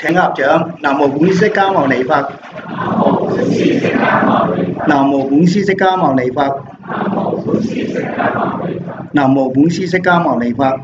請合掌。南無本師釋迦牟尼佛。南無本師釋迦牟尼佛。南無本師釋迦牟尼佛。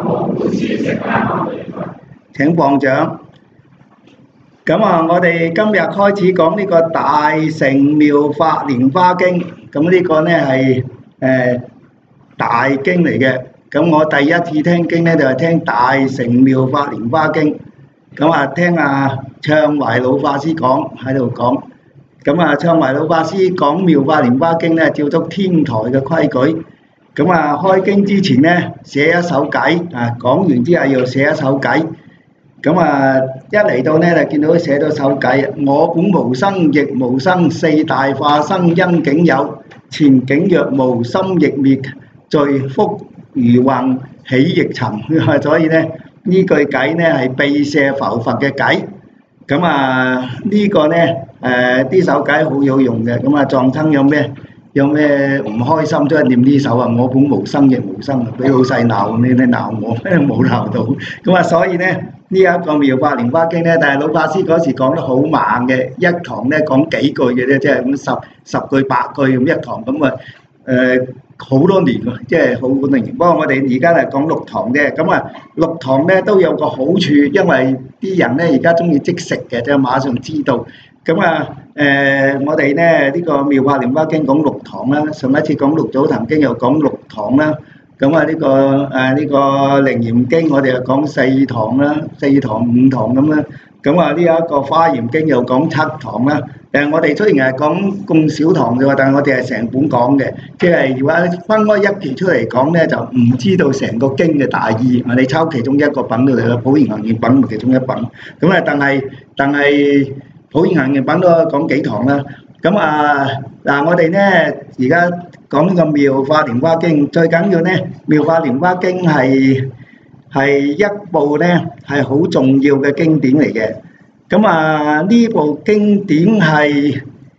請放掌。咁啊，我哋今日開始講呢個大乘妙法蓮華經。咁呢個呢係大經嚟嘅。咁我第一次聽經呢，就係聽大乘妙法蓮華經。咁啊，聽阿暢懷老法師講喺度講。咁啊，暢懷老法師講妙法蓮華經呢，照足天台嘅規矩。咁啊，開經之前呢，寫一首偈啊，講完之後又寫一首偈。咁啊，一嚟到呢，就見到佢寫咗首偈，我本無生亦無生，四大化生因境有，前境若無心亦滅，罪福如幻喜亦尋。所以呢，呢句偈呢係避舍浮佛嘅偈。咁啊，呢個呢呢首偈好有用嘅。咁啊，撞親有咩唔開心都係念呢首啊！我本無生亦無生，俾老細鬧你鬧我，冇鬧到。咁啊，所以呢，呢一個妙法蓮華經呢，但係老法師嗰時講得好慢嘅，一堂呢講幾句嘅啫，即係咁十句八句咁一堂咁啊。好多年喎，即係好多年。不過我哋而家係講六堂嘅，咁啊六堂呢都有個好處，因為啲人呢而家中意即食嘅，即係馬上知道。咁啊我哋呢呢個妙法蓮華經講六堂啦，上一次講六祖壇經又講六堂啦。咁啊呢個楞嚴經我哋又講四堂啦，四堂五堂咁啦。咁啊呢一個華嚴經又講七堂啦。我哋雖然係講咁少堂啫喎，但係我哋係成本講嘅，即係如果分開一期出嚟講呢，就唔知道成個經嘅大意。你抄其中一個品到嚟啦，普賢行願品其中一品。咁啊，但係普賢行願品都講幾堂啦。咁啊嗱，我哋呢而家講呢個妙法蓮華經，最緊要呢妙法蓮華經係一部呢係好重要嘅經典嚟嘅。咁啊，呢部經典係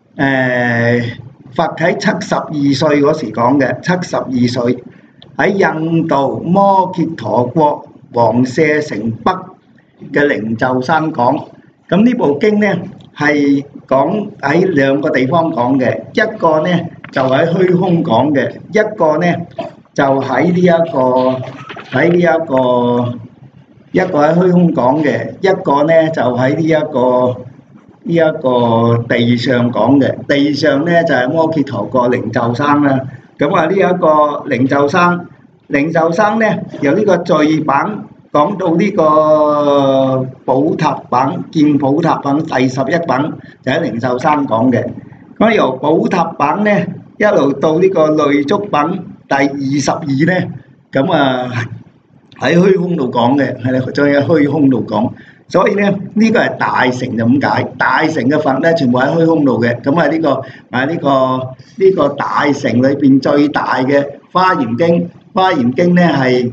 佛喺72歲嗰時講嘅，72歲喺印度摩羯陀國王舍城北嘅靈鷲山講。咁呢部經呢係講喺兩個地方講嘅，一個呢就喺虛空講嘅，一個呢就喺呢一個一個喺虛空講嘅，一個呢就喺呢一個地上講嘅。地上呢就係摩羯陀國靈鷲山啦。咁啊呢一個靈鷲山呢由呢個序品講到呢個寶塔品，見寶塔品第11品就喺靈鷲山講嘅。咁由寶塔品呢一路到呢個累足品第22呢，咁啊喺虛空度講嘅，係啦，再喺虛空度講，所以咧呢個係大乘就咁解，大乘嘅佛咧全部喺虛空度嘅。咁啊呢個大乘裏邊最大嘅華嚴經，華嚴經咧係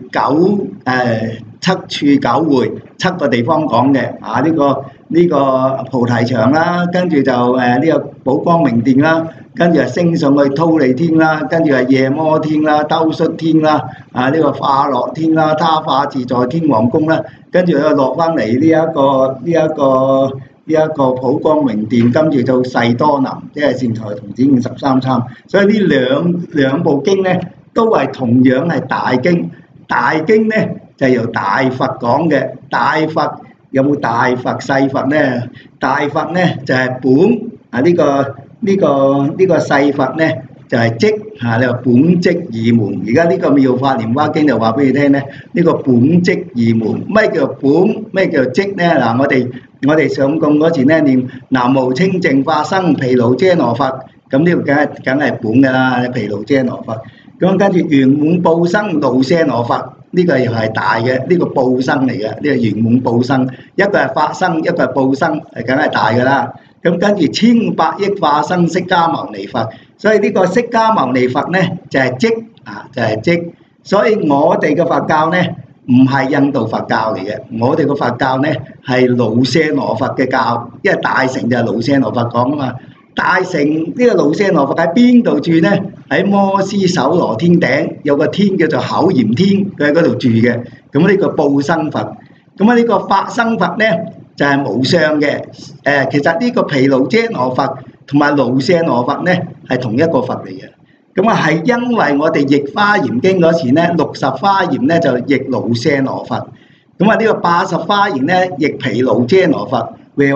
七處九會，七個地方講嘅。啊呢個菩提場啦，跟住就呢個寶光明殿啦，跟住係升上去忉利天啦，跟住係夜摩天啦、兜率天啦，啊呢個化樂天啦、他化自在天王宮啦，跟住又落翻嚟呢一個普光明殿，跟住到世多林，即係善財童子53參。所以呢兩部經咧都係同樣係大經，大經咧就係由大佛講嘅。大佛有冇大佛細佛呢？大佛呢就係本啊，呢個細佛呢就係跡嚇。你話本跡二門，而家呢個妙法蓮華經就話俾你聽呢，呢個本跡二門。咩叫本？咩叫跡呢？嗱，我哋上供嗰時呢念南無清淨化生毗盧遮那佛，咁呢個梗係本㗎啦，毗盧遮那佛。咁跟住圓滿報生盧舍那佛。呢個又係大嘅，呢個報生嚟嘅，呢個圓滿報生，一個係法生，一個係報生，係梗係大㗎啦。咁跟住千百億化生釋迦牟尼佛，所以呢個釋迦牟尼佛呢就係跡啊，就係跡。所以我哋嘅佛教呢唔係印度佛教嚟嘅，我哋嘅佛教呢係盧舍那佛嘅教，因為大乘就係盧舍那佛講啊嘛。大乘呢個盧舍那佛喺邊度住呢？喺摩斯首羅天頂有個天叫做口嚴天，佢喺嗰度住嘅。咁呢個報生佛，咁啊呢個法生佛呢， 就係無相嘅。其實呢個毗盧遮那佛同埋盧舍那佛咧係同一個佛嚟嘅。咁啊係因為我哋譯華嚴經嗰時咧，60華嚴咧就譯盧舍那佛。咁啊呢個80華嚴咧譯毗盧遮那佛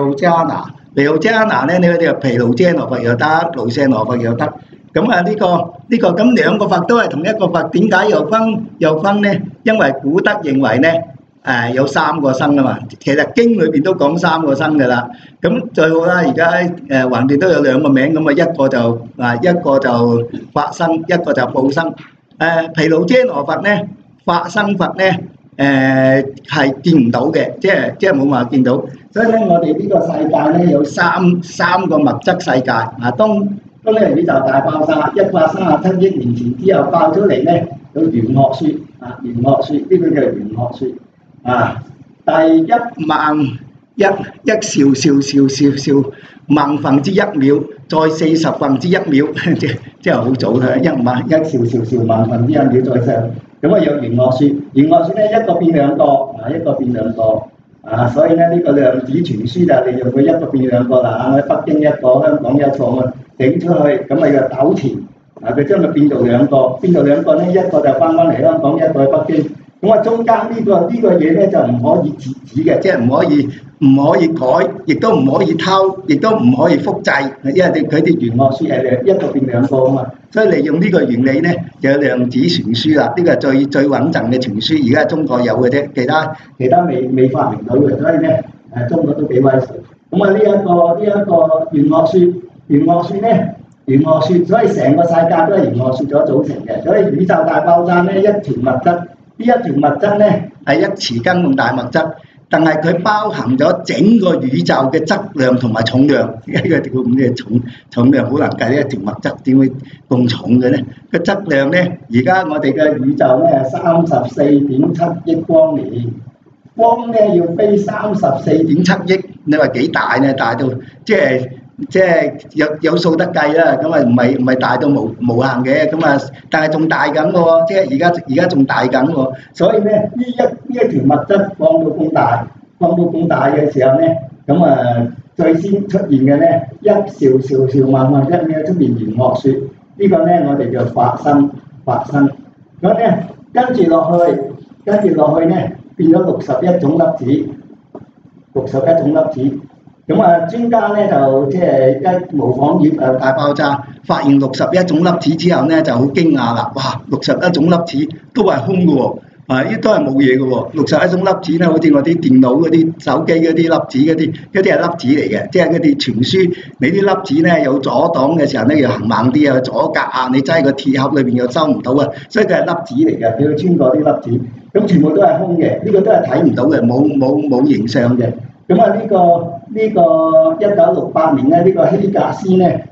Vajrayana 咧呢個毗盧遮那佛又得，盧舍那佛又得。咁啊呢個咁兩個佛都係同一個佛，點解又分咧？因為古德認為咧有3個生啊嘛，其實經裏邊都講3個生㗎啦。咁最好啦，而家橫掂都有2個名，咁啊一個就法身，一個就報生。毗盧遮那佛咧，法身佛咧係見唔到嘅，即係冇話見到。所以咧，我哋呢個世界咧有三個物質世界啊，當呢宇宙大爆炸137億年前之後爆出嚟咧，有玄學説啊，玄學説呢個叫玄學説啊，第10000億萬分之一秒，再40分之一秒，即係好早啦，10000萬分之一秒再上，咁啊有玄學説，玄學説咧一個變兩個啊，一個變兩個啊，所以咧呢個量子傳輸就利用佢一個變兩個啦，喺北京一個，香港一個啊。整出去咁咪就糾纏啊！佢將佢變做兩個，變做兩個咧，一個就翻嚟香港，一個去北京。咁啊，中間呢個嘢咧就唔可以截止嘅，即係唔可以改，亦都唔可以偷，亦都唔可以複製，因為佢啲玄學書係一個變兩個啊嘛。所以利用呢個原理咧，就有量子傳輸啦。呢個係最穩陣嘅傳輸，而家中國有嘅啫，其他未發明到嘅。所以咧中國都幾威水。咁啊呢一個玄學書。玄學説咧，玄學説，所以成個世界都係玄學説所組成嘅。所以宇宙大爆炸咧，一團物質，呢一團物質咧係一匙羹咁大物質，但係佢包含咗整個宇宙嘅質量同埋重量。呢個叫咩重量好難計，呢一團物質點會咁重嘅咧？個質量咧，而家我哋嘅宇宙咧係34.7億光年，光咧要飛34.7億，你話幾大咧？大到即係有數得計啦，咁啊唔係大到無限嘅，咁啊但係仲大緊喎，即係而家仲大緊喎，所以咧呢一條物質放到咁大嘅時候咧，咁啊最先出現嘅咧一兆萬分一秒出現玄學説，呢個咧我哋叫法身，咁咧跟住落去咧變咗61種粒子。咁啊，專家咧就即係一模仿大爆炸，發現61種粒子之後咧就好驚訝啦！哇，61種粒子都係空嘅喎，呢都係冇嘢嘅喎。61種粒子咧，好似我啲電腦嗰啲、手機嗰啲粒子嗰啲係粒子嚟嘅，即係嗰啲傳輸。你啲粒子咧有阻擋嘅時候咧，要行猛啲啊，阻隔啊，你擠個鐵盒裏邊又收唔到啊，所以佢係粒子嚟嘅，佢要穿過啲粒子，咁全部都係空嘅，呢個都係睇唔到嘅，冇形象嘅。咁啊呢個1968年咧，呢個希格斯咧，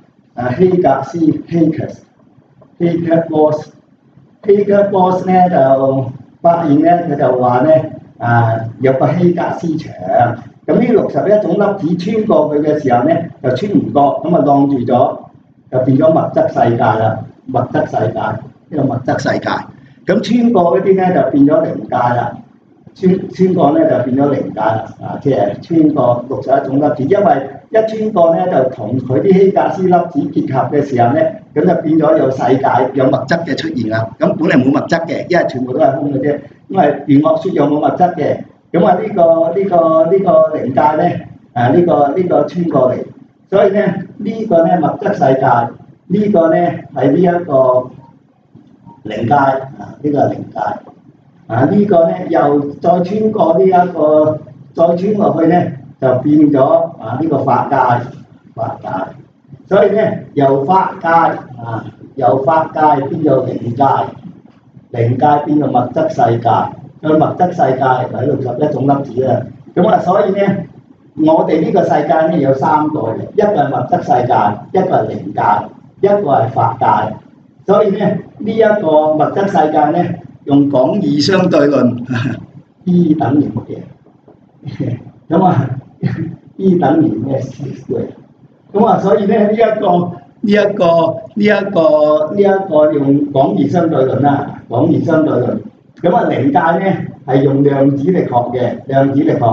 希格波斯咧就發現咧，佢就話咧有個希格斯牆，咁呢61種粒子穿過去嘅時候咧，就穿唔過，咁啊晾住咗，就變咗物質世界啦，物質世界呢個物質世界，咁穿過嗰啲咧就變咗靈界啦。穿過咧就變咗靈界啦，即係穿過61種粒子，因為一穿過咧就同佢啲希格斯粒子結合嘅時候咧，咁就變咗有世界有物質嘅出現啦。咁本嚟冇物質嘅，因為全部都係空嘅啫。因為玄學説有冇物質嘅，咁啊呢個靈界咧，呢個穿過嚟，所以咧呢個咧物質世界，呢個咧係呢一個靈界呢個係靈界。呢個咧又再穿過再穿落去咧就變咗呢個法界，所以咧由法界變做靈界，靈界變做物質世界，個物質世界係61種粒子啦。咁啊，所以咧我哋呢個世界咧有3個嘅，一個係物質世界，一個係靈界，一個係法界。所以咧呢一個物質世界咧。用廣義相對論，E 等於乜嘢？咁啊 ，E 等於咩？2。咁啊，所以咧呢一個用廣義相對論啦，咁啊靈界咧係用量子力學嘅，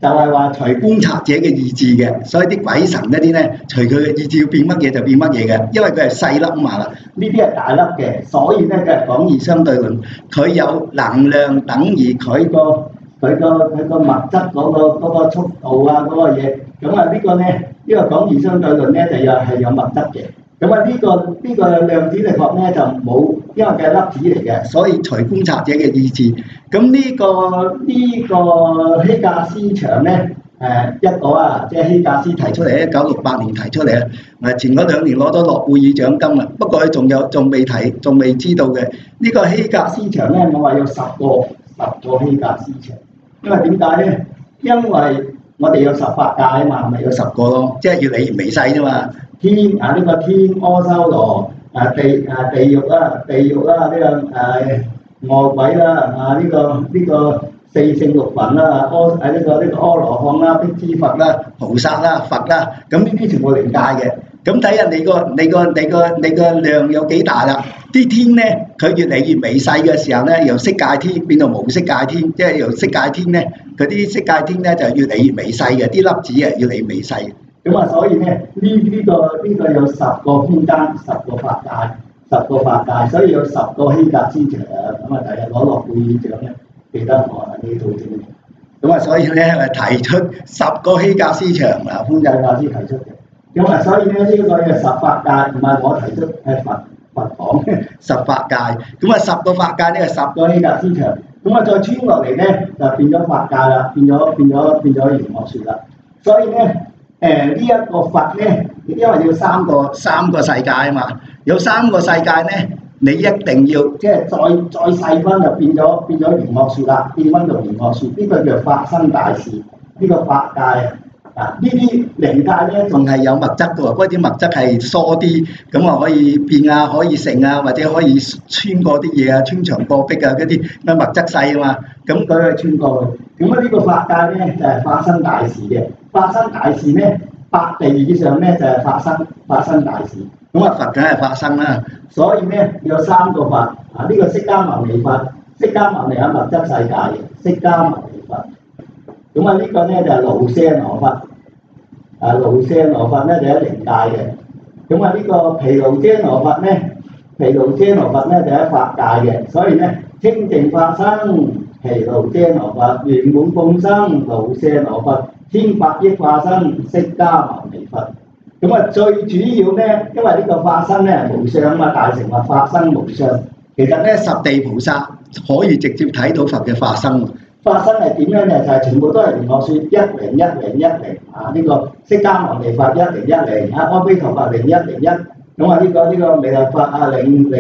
就係話隨觀察者嘅意志嘅，所以啲鬼神嗰啲咧，隨佢嘅意志要變乜嘢就變乜嘢嘅，因為佢係細粒啊嘛啦，呢啲係大粒嘅，所以咧佢係廣義相對論，佢有能量等於佢個物質嗰個速度啊嗰個嘢，咁啊呢個咧呢個廣義相對論咧就又係有物質嘅。咁啊呢個量子力學咧就冇，因為佢係粒子嚟嘅，所以隨觀察者嘅意志。咁呢個希格斯場咧一個啊，即係希格斯提出嚟，1968年提出嚟啊。前嗰2年攞咗諾貝爾獎金啦，不過佢仲未知道嘅呢個希格斯場咧，我話有10個希格斯場，因為點解咧？因為我哋有18界啊嘛，咪有10個咯，即係越嚟越微細啫嘛。天啊，呢個天阿修羅地獄啦，呢個餓鬼啦，呢個四聖六魂啦，呢個阿羅漢啦，辟支佛啦，菩薩啦，佛啦，咁呢啲全部靈界嘅。咁睇下你個量有幾大啦？啲天咧，佢越嚟越微細嘅時候咧，由色界天變到無色界天，即係由色界天咧，嗰啲色界天咧就越嚟越微細嘅，啲粒子啊越嚟越微細。咁啊，所以咧呢個有10個空間，10個法界，所以有10個希格斯場。咁啊，第日攞諾貝爾獎咧，記得我呢套證明。咁啊，所以咧提出10個希格斯場啊，寬介法師提出嘅。咁啊，所以咧呢個嘅10法界唔係我提出，係佛講10法界。咁啊，10個法界呢係10個希格斯場。咁啊，再穿落嚟咧就變咗法界啦，變咗玄學說啦。所以咧呢一個佛咧，因為要三個世界啊嘛，有3個世界咧，你一定要即係再細分就變咗玄學說啦，變翻做玄學說，呢個叫發生大事，呢個法界啊，呢啲靈界咧仲係有物質嘅喎，嗰啲物質係疏啲，咁啊可以變啊，可以成啊，或者可以穿過啲嘢啊，穿牆過壁啊嗰啲，物質細啊嘛，咁佢係穿過去。咁啊呢個法界咧就係發生大事嘅，發生大事咧8地以上咧就係發生大事。咁啊佛梗係發生啦，所以咧有3個佛啊，呢個釋迦牟尼佛，釋迦牟尼係物質世界嘅釋迦牟尼佛。咁啊呢個咧就係盧舍羅佛，盧舍羅佛咧就喺靈界嘅。咁啊呢個毗盧遮羅佛咧，毗盧遮羅佛咧就喺法界嘅。所以咧清淨法身毗盧遮羅佛，圓滿眾生盧舍羅佛，千百億化身釋迦牟尼佛。咁啊最主要咧，因為呢個法身咧無相啊嘛，大乘話法身無相。其實咧十地菩薩可以直接睇到佛嘅化身。法身係點樣咧？就係全部都係玄學說101010啊！呢個釋迦牟尼佛1010，阿彌陀佛0101，咁啊呢個彌勒佛啊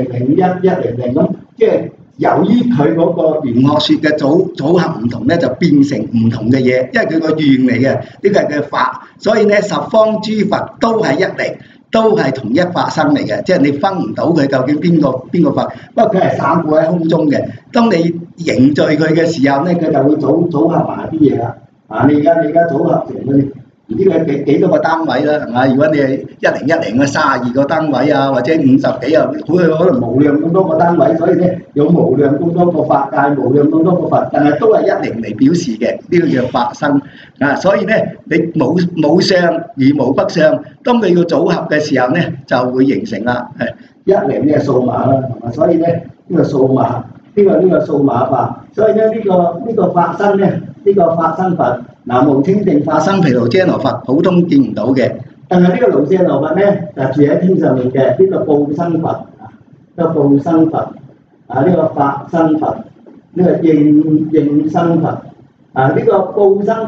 000110咁，即係由於佢嗰個玄學說嘅組合唔同咧，就變成唔同嘅嘢，因為佢個願嚟嘅，呢個係佢法，所以咧十方諸佛都係10，都係同一法身嚟嘅，即係你分唔到佢究竟邊個佛，不過佢係散佈喺空中嘅。當你凝聚佢嘅時候咧，佢就會組合埋啲嘢啦。啊，你而家組合成嗰啲唔知佢幾多個單位啦，係嘛？如果你係1010嘅32個單位啊，或者50幾啊，可能無量咁多個單位，所以咧有無量咁多個法界，無量咁多個佛，但係都係10嚟表示嘅，呢個叫法身啊。所以咧你冇相而無不相，當佢要組合嘅時候咧，就會形成啦。10呢係數碼啦，係嘛？所以咧呢個數碼。呢個數碼法，所以咧呢個法身咧，呢個法身佛，南無清淨法身毗盧遮羅佛，普通見唔到嘅。但係呢個盧舍羅佛咧，就住喺天上面嘅，呢個報身佛啊，呢個報身佛啊，呢個法身佛，呢個應身佛啊，呢個報身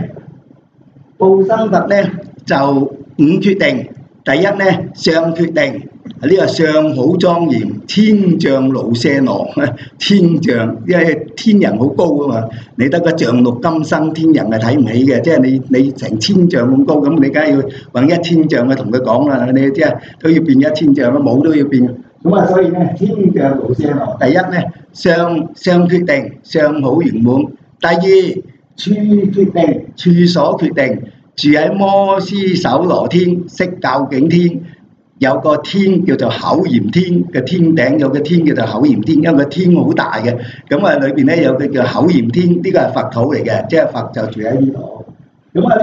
佛咧就5決定，第一咧相決定。呢個相好莊嚴，天像盧舍羅，天像，因為天人好高啊嘛，你得個像六金身，天人係睇唔起嘅，即係你成千像咁高，咁你梗係要揾1000像去同佢講啦，你即係都要變1000像啦，冇都要變。咁啊，所以咧天像盧舍羅，第一咧相決定，相好圓滿；第二處決定，處所決定，住喺摩斯首羅天，色究竟天。有個天叫做口嚴天嘅天頂，有個天叫做口嚴天，因為個天好大嘅，咁啊裏邊咧有個叫口嚴天，呢個係佛土嚟嘅，即係佛就住喺呢度。 咁啊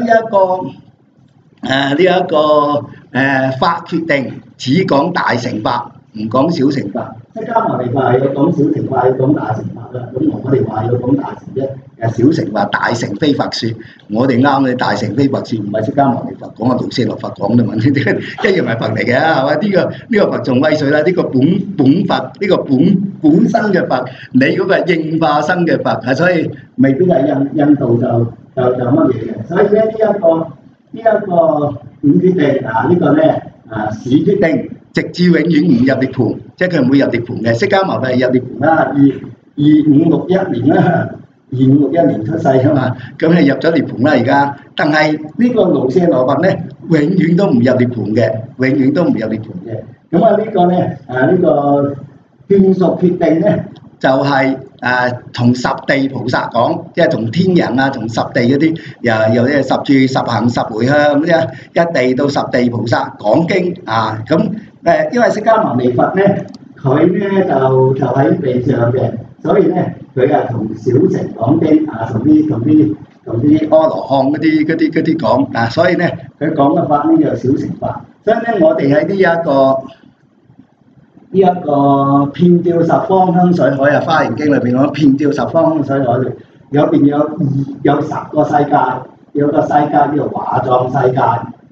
法決定只講大乘法，唔講小乘法。釋迦牟尼佛係有講小乘法，有講大乘法啦。咁我哋話有講大乘啫，小乘話大乘非佛説，我哋啱你大乘非佛説，唔係釋迦牟尼佛講啊，盧舍羅佛講啫嘛，一樣係佛嚟嘅，係嘛？呢個佛仲威水啦，呢個本佛，呢個本身嘅佛，你嗰個係應化身嘅佛，係所以未必係印度就乜嘢嘅。所以咧呢一個五決定啊，呢個咧使決定。直至永遠唔入涅槃，即係佢唔會入涅槃嘅。釋迦牟尼佛係入涅槃啦，2561年啦，2561年出世啊嘛，咁係入咗涅槃啦而家。但係呢個盧舍羅佛咧，永遠都唔入涅槃嘅，永遠都唔入涅槃嘅。咁啊呢個咧呢個眷屬決定咧，就係同十地菩薩講，即係同天人啊，同十地嗰啲又啲十住十行十迴向咁啫，一地到十地菩薩講經啊咁。因為釋迦牟尼佛咧，佢咧就喺地上嘅，所以咧佢係同小乘講經啊，同啲阿羅漢嗰啲講啊，所以咧佢講嘅法呢就小乘法。所以咧我哋喺呢一個遍照十方香水海啊，《華嚴經》裏邊講遍照十方香水海裏，有10個世界，有個世界叫做華藏世界，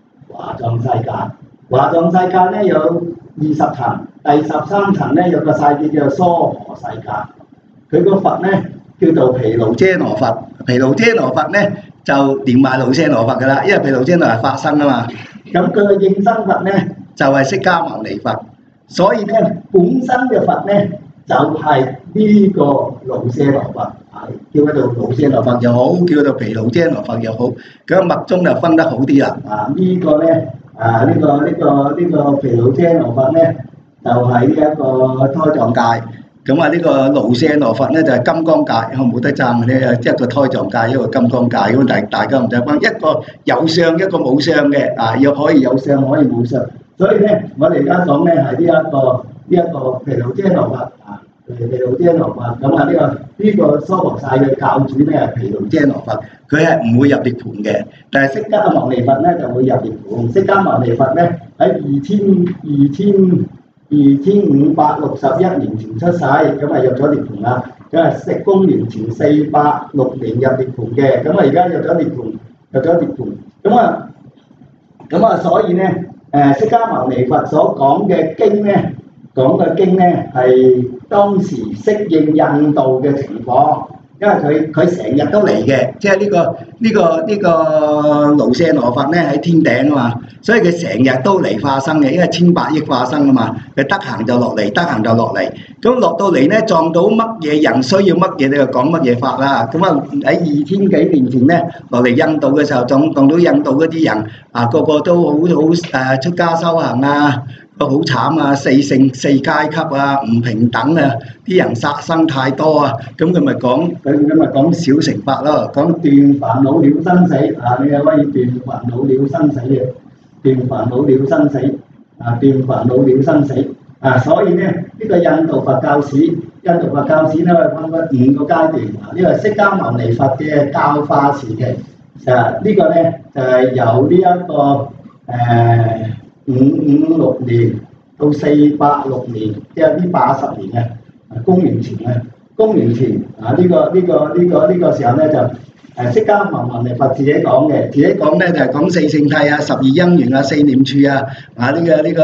華藏世界咧有20層，第13層咧有個世界叫做娑婆世界。佢個佛咧叫做毗盧遮那佛，毗盧遮那佛咧就連埋盧舍那佛噶啦，因為毗盧遮那係法身啊嘛。咁佢嘅應身佛咧就係釋迦牟尼佛，所以咧本身嘅佛咧就係呢個盧舍那佛，叫佢做盧舍那佛又好，叫佢做毗盧遮那佛又好，咁密宗就分得好啲啦。呢個咧。呢個毗盧遮那佛咧，就係呢一個胎藏界。咁呢個盧舍那佛咧就係金剛界，我冇得爭咧，一個胎藏界，一個金剛界。咁大家唔使分，一個有相，一個冇相嘅。又可以有相，可以冇相。所以咧，我哋而家講咧係呢一個毗盧遮那佛毗盧遮那佛。咁呢個娑婆世嘅教主咧係毗盧遮那佛。佢係唔會入涅槃嘅，但係釋迦牟尼佛咧就會入涅槃。釋迦牟尼佛咧喺2561年前出世，咁入咗涅槃啦。咁公元前406年入涅槃嘅，咁而家入咗涅槃。咁所以咧釋迦牟尼佛所講嘅經咧，係當時適應印度嘅情況。因為佢成日都嚟嘅，即係呢個盧舍那佛咧喺天頂啊嘛，所以佢成日都嚟化生嘅，因為千百億化生啊嘛，佢得閒就落嚟，咁落到嚟咧撞到乜嘢人需要乜嘢，你就講乜嘢法啦。咁喺2000幾年前咧落嚟印度嘅時候，撞到印度嗰啲人個個都好出家修行啊。好慘啊！四聖四階級啊，唔平等啊！啲人殺生太多啊！咁佢咪講小乘法咯，講斷煩惱了生死啊！你又可以斷煩惱了生死嘅，斷煩惱了生死啊！斷煩惱了生死啊！所以咧，呢個印度佛教史咧分咗5個階段啊！呢個釋迦牟尼佛嘅教化時期呢個咧就係由呢一個556年到486年，即係呢80年嘅公元前呢個時候咧就釋迦牟尼佛自己講嘅，自己講咧就係講四聖諦啊、12因緣啊、4念處啊、呢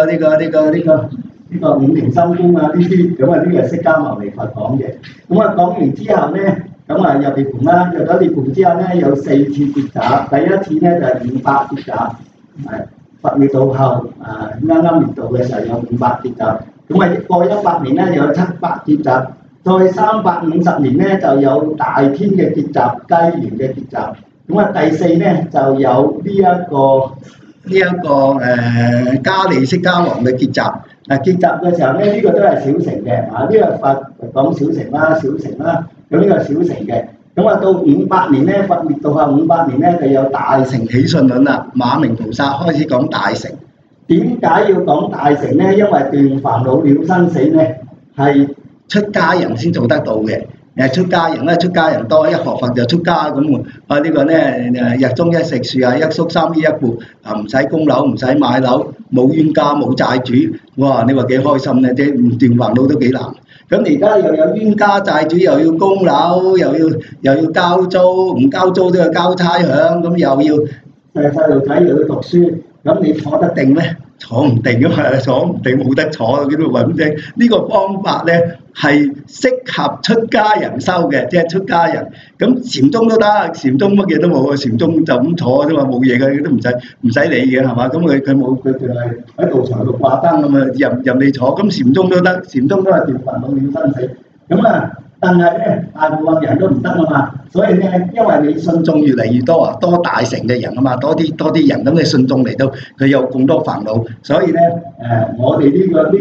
個5停心觀啊呢啲，咁呢個係釋迦牟尼佛講嘅。咁講完之後咧，咁入涅槃啦，入咗涅槃之後咧有4次結集，第一次咧就係500結集，佛滅度後啱滅度嘅時候有500結集，咁過100年咧有700結集，再350年咧就有大天嘅結集、雞園嘅結集，咁第4咧就有呢一個迦利釋迦王嘅結集。結集嘅時候咧，呢個都係小乘嘅，呢個佛講小乘啦，咁呢個小乘嘅。咁到500年咧，佛滅度後500年咧就有大乘起信論啦。馬明菩薩開始講大乘。點解要講大乘咧？因為斷煩惱了生死咧係出家人先做得到嘅。 出家人咧，出家人多，一學佛就出家咁啊！呢個咧日中一食樹啊，一宿三衣一褲啊，唔使供樓，唔使買樓，冇冤家冇債主，哇！你話幾開心咧？即係唔斷煩惱都幾難。咁而家又有冤家債主，又要供樓，又要交租，唔交租都要交差餉，咁又要細路仔又要讀書，咁你坐得定咩？坐唔定㗎嘛，坐唔定冇得坐，叫做揾啫。呢個方法咧係適合出家人修嘅，即係出家人。咁禪宗都得，禪宗乜嘢都冇啊，禪宗就咁坐啫嘛，冇嘢嘅，佢都唔使理嘅係嘛？咁佢係喺道場度掛燈咁啊，任你坐。咁禪宗都得，禪宗都係斷煩惱了生死。咁啊，但係咧大部分人都唔得啊嘛，所以咧因為你信眾越嚟越多啊，多大乘嘅人啊嘛，多啲人，咁你信眾嚟到佢有咁多煩惱，所以咧我哋呢個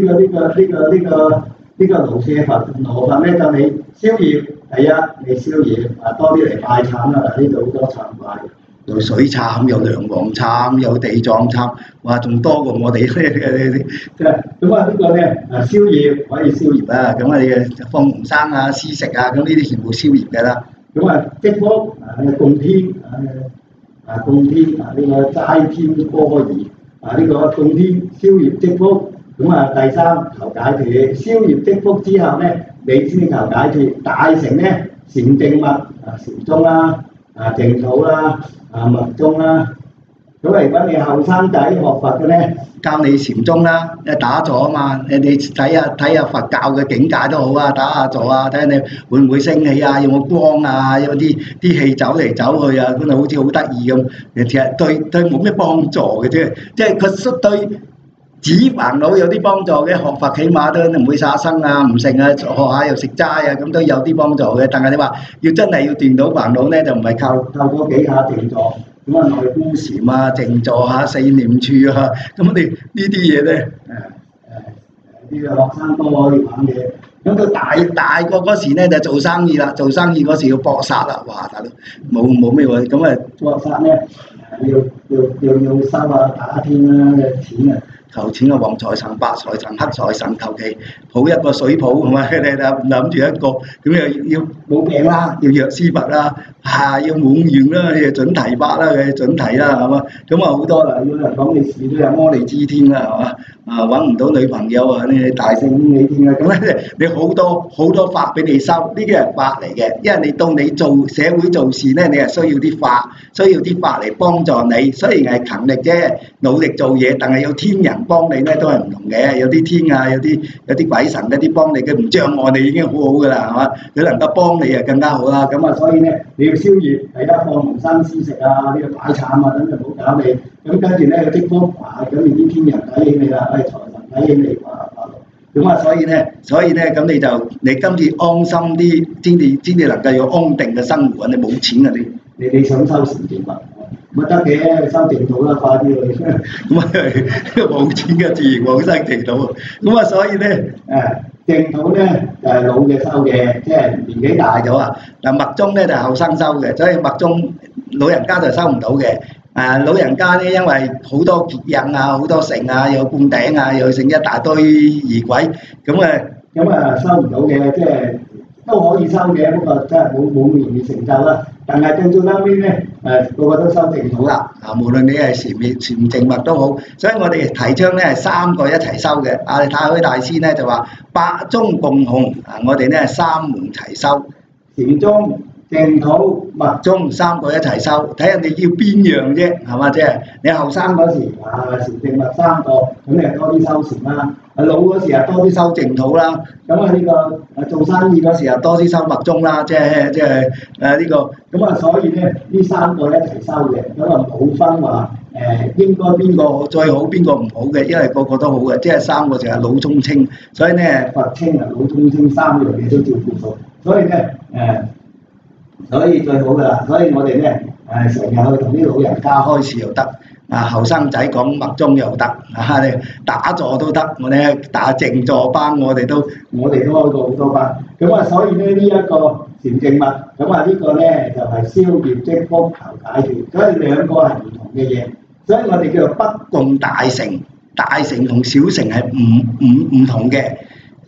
盧舍佛咧就你消業，第一你消業啊，多啲嚟拜懺啦，嗱呢度好多懺拜。有水懺，有梁皇懺，有地藏懺，哇！仲多過我哋咁啊！呢個咧消業可以消業啊，咁啊你放紅生啊、施食啊，咁呢啲全部消業嘅啦。咁啊積福供天供天呢個齋天波兒呢個供天消業積福。咁啊第三求解脫，消業積福之後咧，你先求解脫。大乘咧禪淨密禪宗啦淨土啦。密宗啦，咁如果你後生仔學佛嘅咧，教你禪宗啦，打坐啊嘛，你睇下佛教嘅境界都好啊，打下坐啊，睇下你會唔會升起啊，有冇光啊，有啲氣走嚟走去啊，咁啊好似好得意咁，其實對冇咩幫助嘅啫，即係佢對止煩惱有啲幫助嘅，學佛起碼都唔會殺生啊，唔成啊，學下又食齋啊，咁都有啲幫助嘅。但係你話要真係要斷到煩惱咧，就唔係靠嗰幾下靜坐，咁啊內觀禪啊、靜坐下、四念處啊，咁我哋呢啲嘢咧呢個學生哥可以玩嘅。咁佢大個嗰時咧就做生意啦，做生意嗰時要搏殺啦，哇！大佬冇咩喎，咁啊搏殺咧要收啊打天啦嘅錢啊！求錢啊，黃財神、白財神、黑財神，求其抱一個水泡係嘛？你諗住一個咁又要冇病啦，要藥師佛啦，要滿願啦，要準提法啦，準提啦係嘛？咁啊好多啦，有人講你事都有摩利支天啦係嘛？揾唔到女朋友啊，你大聖你天啊，咁咧你好多法俾你修，呢啲係法嚟嘅，因為你到你做社會做事咧，你係需要啲法嚟幫助你，雖然係勤力啫，努力做嘢，但係有天人幫你咧都係唔同嘅，有啲天啊，有啲鬼神嗰啲幫你，佢唔障礙你已經好好噶啦，係嘛？佢能夠幫你啊更加好啦，咁啊所以咧你要消業，大家放無生施食啊，呢個擺懺啊，等佢唔好搞你，咁跟住咧個積福咁你啲天人睇起你啦，財神睇起你咁啊所以咧咁你今次安心啲，先至能夠有安定嘅生活，你冇錢啊你想修禪淨土？咪得嘅，修淨土啦，快啲去。咁啊，冇錢嘅自然冇生淨土。咁啊，所以咧，淨土咧老嘅修嘅，即係年紀大咗啊。嗱，密宗咧就後生修嘅，所以密宗老人家就收唔到嘅。老人家咧，因為好多結印啊，好多成啊，有灌頂啊，又剩一大堆儀軌，咁啊收唔到嘅，即係都可以收嘅，不過真係冇咁容易成就啦。但係到最後尾咧，個個都修淨土啦。無論你係禪淨密都好，所以我哋提倡咧係三個一齊修嘅。太虛大師咧就話八宗共弘，我哋咧三門齊修，禪宗、淨土、密宗三個一齊修，睇下你要邊樣啫，係嘛？即係你後生嗰時禪淨密三個，咁你係多啲修禪啦；老嗰時啊多啲修淨土啦。咁啊呢個做生意嗰時啊多啲修密宗啦，即係呢個。咁啊所以咧呢三個一齊修嘅，咁啊冇分話應該邊個最好邊個唔好嘅，因為個個都好嘅，即係三個就係老中青，所以咧佛青啊老中青三樣嘢都照顧到，所以咧所以最好噶啦，所以我哋咧成日去同啲老人家開示又得，後生仔講密宗又得，打坐都得，我哋打靜坐班我哋都開過好多班，咁啊所以咧呢一個禪淨密，咁啊呢個咧就係消業積福求解脫，所以兩個係唔同嘅嘢，所以我哋叫做不共大乘，大乘同小乘係唔同嘅。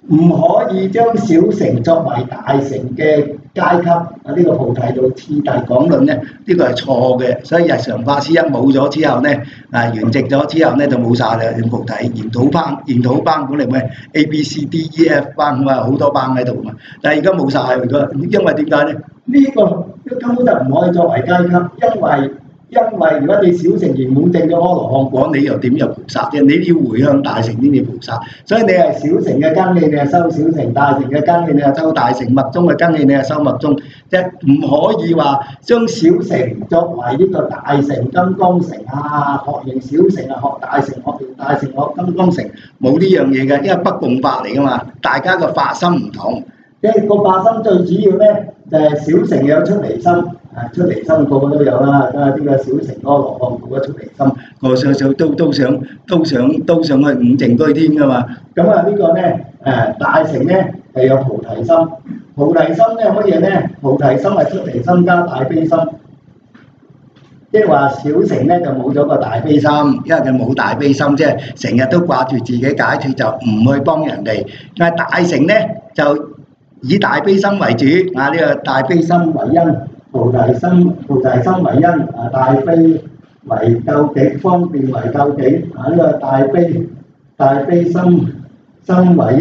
唔可以將小乘作為大乘嘅階級啊！呢個菩提道次第講論咧，呢個係錯嘅。所以日常法師一冇咗之後咧，圓寂咗之後咧就冇曬啦。菩提研討班本嚟咪 A B C D E F 班咁啊，好多班喺度嘛。但係而家冇曬，因為點解咧？呢個根本就唔可以作為階級，因為如果你小乘圓滿證咗阿羅漢果，你又點入菩薩啫？你要回向大乘先至菩薩。所以你係小乘嘅根器，你係修小乘；大乘嘅根器，你係修大乘；密宗嘅根器，你係修密宗。即係唔可以話將小乘作為呢個大乘金剛乘啊，學完小乘啊學大乘，學完大乘學金剛乘，冇呢樣嘢嘅，因為不共法嚟噶嘛，大家嘅法心唔同。即係個法心最主要咧，就係小乘有出離心。出離心個個都有啦，呢個小乘阿羅漢個個出離心，個想都想去五淨居天噶嘛。咁啊呢個咧大乘咧係有菩提心，菩提心咧乜嘢咧？菩提心係出離心加大悲心，即係話小乘咧就冇咗個大悲心，因為佢冇大悲心，即係成日都掛住自己解脫就唔去幫人哋。但係大乘咧就以大悲心為主，呢個大悲心為因。菩提心為因，大悲為究竟，方便為究竟。呢個大悲心為因。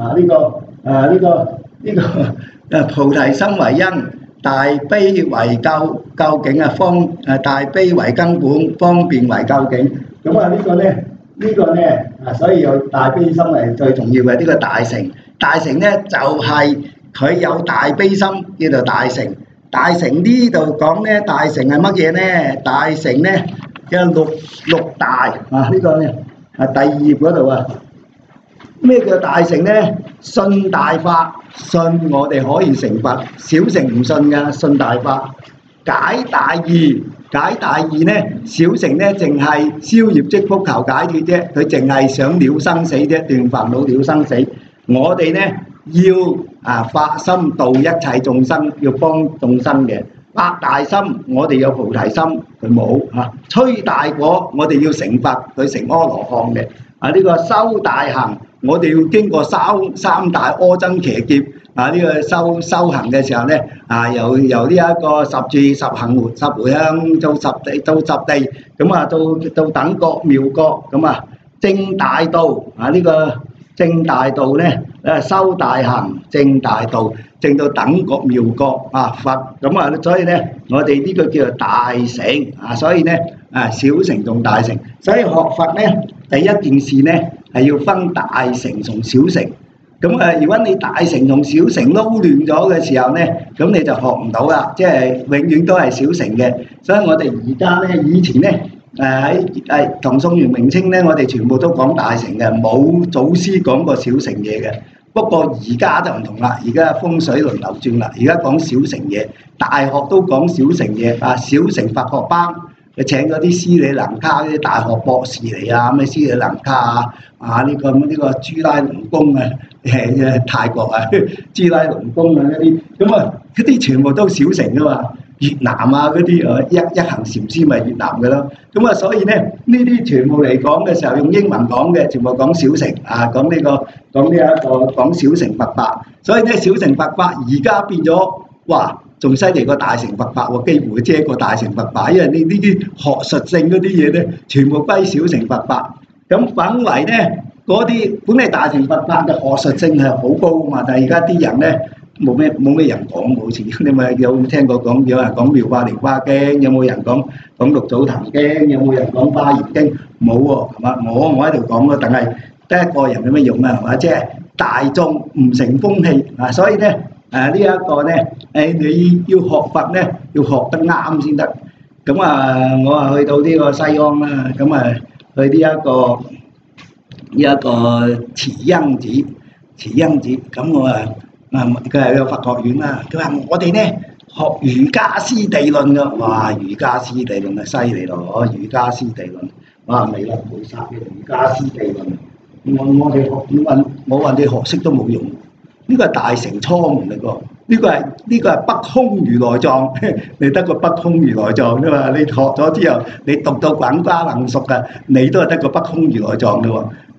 呢個菩提心為因，大悲為究竟啊，大悲為根本，方便為究竟。咁啊呢個咧所以有大悲心係最重要嘅。呢個大乘咧就係佢有大悲心，叫做大乘。大乘呢度講咧，大乘係乜嘢咧？大乘咧有六大呢個咧第二頁嗰度啊。咩叫大乘咧？信大法，信我哋可以成佛。小乘唔信㗎，信大法。解大義咧，小乘咧淨係消業積福求解脫啫，佢淨係想了生死啫，斷煩惱了生死。我哋咧要發心度一切眾生，要幫眾生嘅。發大心，我哋有菩提心，佢冇嚇。摧大果，我哋要成佛，佢成阿羅漢嘅。呢個修大行，我哋要經過三大阿僧祇劫。呢個修行嘅時候咧，由呢一個十住、十行、十回向到十地，咁到等覺妙覺，咁證大道。呢個證大道咧，修大行，證大道，證到等覺妙覺佛。咁所以咧，我哋呢個叫做大乘。所以咧小乘同大乘，所以學佛咧第一件事咧係要分大乘同小乘。咁如果你大乘同小乘撈亂咗嘅時候咧，咁你就學唔到啦，即係永遠都係小乘嘅。所以我哋而家咧，以前咧喺唐宋元明清咧，我哋全部都講大乘嘅，冇祖師講過小乘嘢嘅。不過而家就唔同啦，而家風水輪流轉啦，而家講小乘嘢，大學都講小乘嘢。小乘佛學班，佢請嗰啲斯里蘭卡啲大學博士嚟啊，咩斯里蘭卡呢個朱拉隆功泰國朱拉隆功嗰啲，咁嗰啲全部都小乘噶嘛。越南嗰啲一行禪師咪越南嘅咯。咁所以咧呢啲全部嚟講嘅時候用英文講嘅，全部講小乘講小乘佛法。所以咧小乘佛法而家變咗，哇！仲犀利過大乘佛法喎，幾乎遮過大乘佛法，因為呢啲學術性嗰啲嘢咧，全部歸小乘佛法。咁反為咧嗰啲本嚟大乘佛法嘅學術性係好高啊嘛，但係而家啲人咧冇咩人講，好似你咪有聽過講，有人講妙法蓮華經，有冇人講六祖壇經，有冇人講華嚴經？冇喎，係嘛？我喺度講咯，但係得一個人有咩用啊？係嘛？即係大眾唔成風氣所以咧。呢一個咧，你要學佛咧，要學得啱先得。咁我去到呢個西安啦，咁去呢一個慈恩寺，咁我佢係個佛學院啦。佢話我哋咧學瑜伽師地論㗎，哇！瑜伽師地論犀利咯，瑜伽師地論，哇！彌勒菩薩嘅瑜伽師地論，我哋學我話你學識都冇用。呢個係大乘初門嚟個，呢個係北空如來藏，你得個北空如來藏啫嘛。你學咗之後，你讀到滾瓜冷熟㗎，你都係得個北空如來藏啫喎。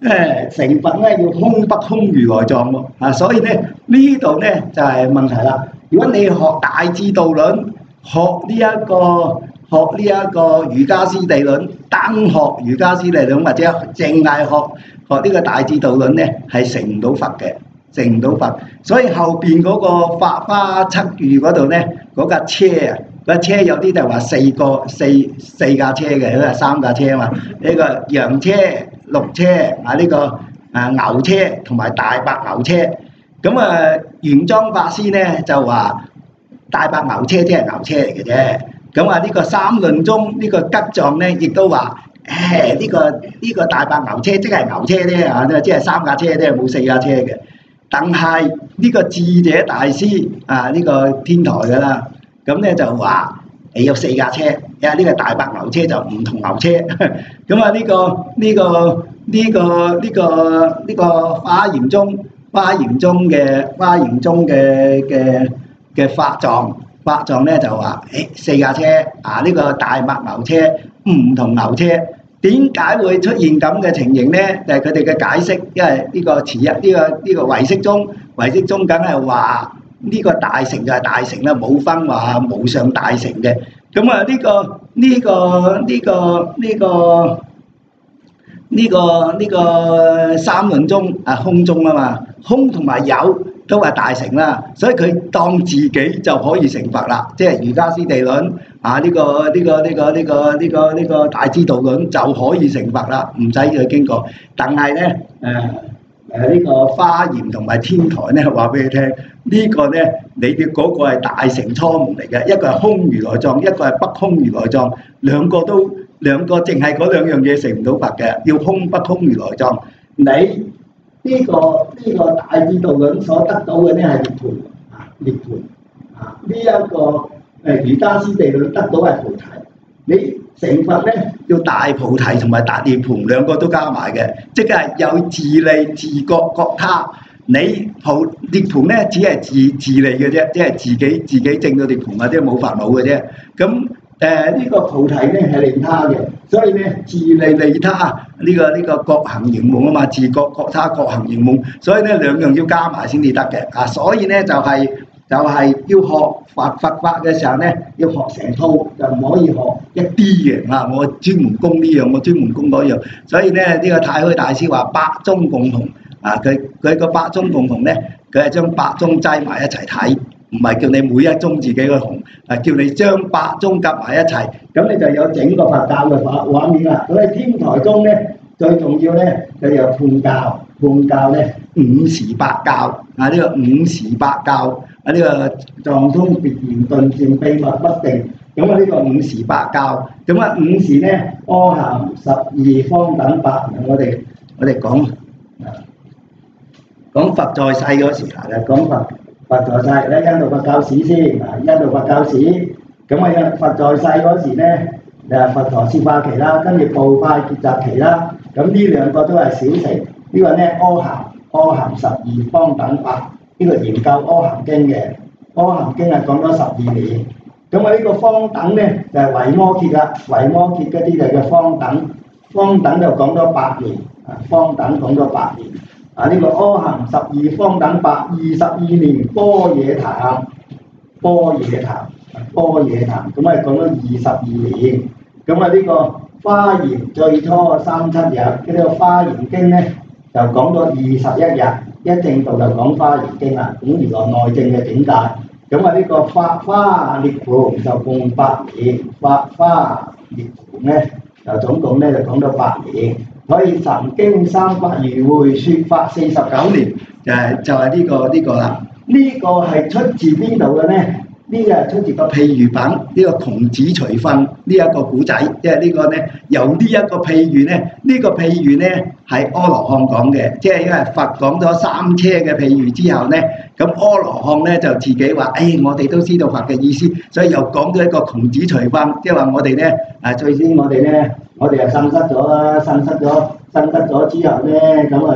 成佛咧要空不空如來藏喎啊！所以咧呢度咧就係問題啦。如果你學大智度論，學呢一個瑜伽師地論，單學瑜伽師地論或者淨係學呢個大智度論咧，係成唔到佛嘅，成唔到佛。所以後邊嗰個法花七喻嗰度咧，嗰架車啊，嗰架車有啲就話四架車嘅，佢係三架車啊嘛。呢個羊車、鹿車啊，呢個牛車同埋大白牛車。咁玄奘法師咧就話大白牛車即係牛車嚟嘅啫。咁呢個三論中呢個吉藏咧亦都話呢個大白牛車即係牛車咧啊，即係三架車咧，冇四架車嘅。但係呢個智者大師啊，呢個天台㗎啦，咁咧就話你有四架車，呢個大白牛車就唔同牛車。咁呢個華嚴宗嘅法藏咧就話四架車啊，呢個大白牛車唔同牛車。點解會出現咁嘅情形咧？就係佢哋嘅解釋，因為呢個唯識宗梗係話呢個大乘就係大乘啦，冇分話無上大乘嘅。咁呢個三論宗空宗啊嘛，空同埋有都係大乘啦，所以佢當自己就可以成佛啦，即係瑜伽師地論啊，呢個大智度論就可以成佛啦，唔使去經過。但係咧呢個華嚴同埋天台咧話俾你聽，呢個咧你哋嗰個係大乘初門嚟嘅，一個係空如來藏，一個係不空如來藏，兩個淨係嗰兩樣嘢成唔到佛嘅，要空不空如來藏。你呢個大智度論所得到嘅咧係涅槃呢一個瑜伽師地論得到係菩提。你成佛咧要大菩提同埋大涅槃兩個都加埋嘅，即係有自利、自覺、覺他。你涅槃咧只係自利嘅啫，即係自己證到涅槃或者冇煩惱嘅啫。咁呢個菩提咧係利他嘅，所以咧自利利他呢個覺行盈夢啊嘛，自覺覺他覺行盈夢，所以咧兩樣要加埋先至得嘅啊。所以咧就係要學佛法嘅時候咧，要學成套，就唔可以學一啲嘅啊！我專門攻呢樣，我專門攻嗰樣。所以咧呢個太虛大師話八宗共同啊，佢個八宗共同咧，佢係將八宗擠埋一齊睇。唔係叫你每一宗自己去紅，係叫你將八宗夾埋一齊，咁你就有整個佛教嘅畫面啦。所以天台宗咧最重要咧，佢有判教咧五時八教啊！呢個五時八教啊，呢個藏通別言頓漸秘密不定。咁呢個五時八教，咁五時咧阿含12方等8，我哋講佛在世嗰時啊，講佛在世咧，印度佛教史先印度佛教史。咁佛在世嗰時咧，佛陀攝化期啦，跟住部派結集期啦。咁呢兩個都係小乘。呢個咧阿含12方等8，呢個研究阿含經嘅。阿含經係講咗12年。咁呢個方等咧就係維摩詰啦，維摩詰嗰啲就叫方等，方等就講咗8年。方等講咗8年。呢個阿含12方等8，22年般若談，咁講咗22年。咁呢個華嚴最初37日，呢個華嚴經咧就講咗21日，一正道就講華嚴經啦。咁原來內證嘅境界。咁呢個法華涅槃就共8年，法華涅槃咧就總共咧就講咗8年。所以神經三法如會説法49年，就係呢個啦。呢個係出自邊度嘅咧？呢個係出自個譬喻品，呢個窮子隨糞呢一個古仔，即係呢個咧由呢一個譬喻咧，呢個譬喻咧係阿羅漢講嘅，即係因為佛講咗三車嘅譬喻之後咧，咁阿羅漢咧就自己話：我哋都知道佛嘅意思，所以又講咗一個窮子隨糞，即係話我哋咧最先我哋係喪失咗啦，喪失咗之後咧，咁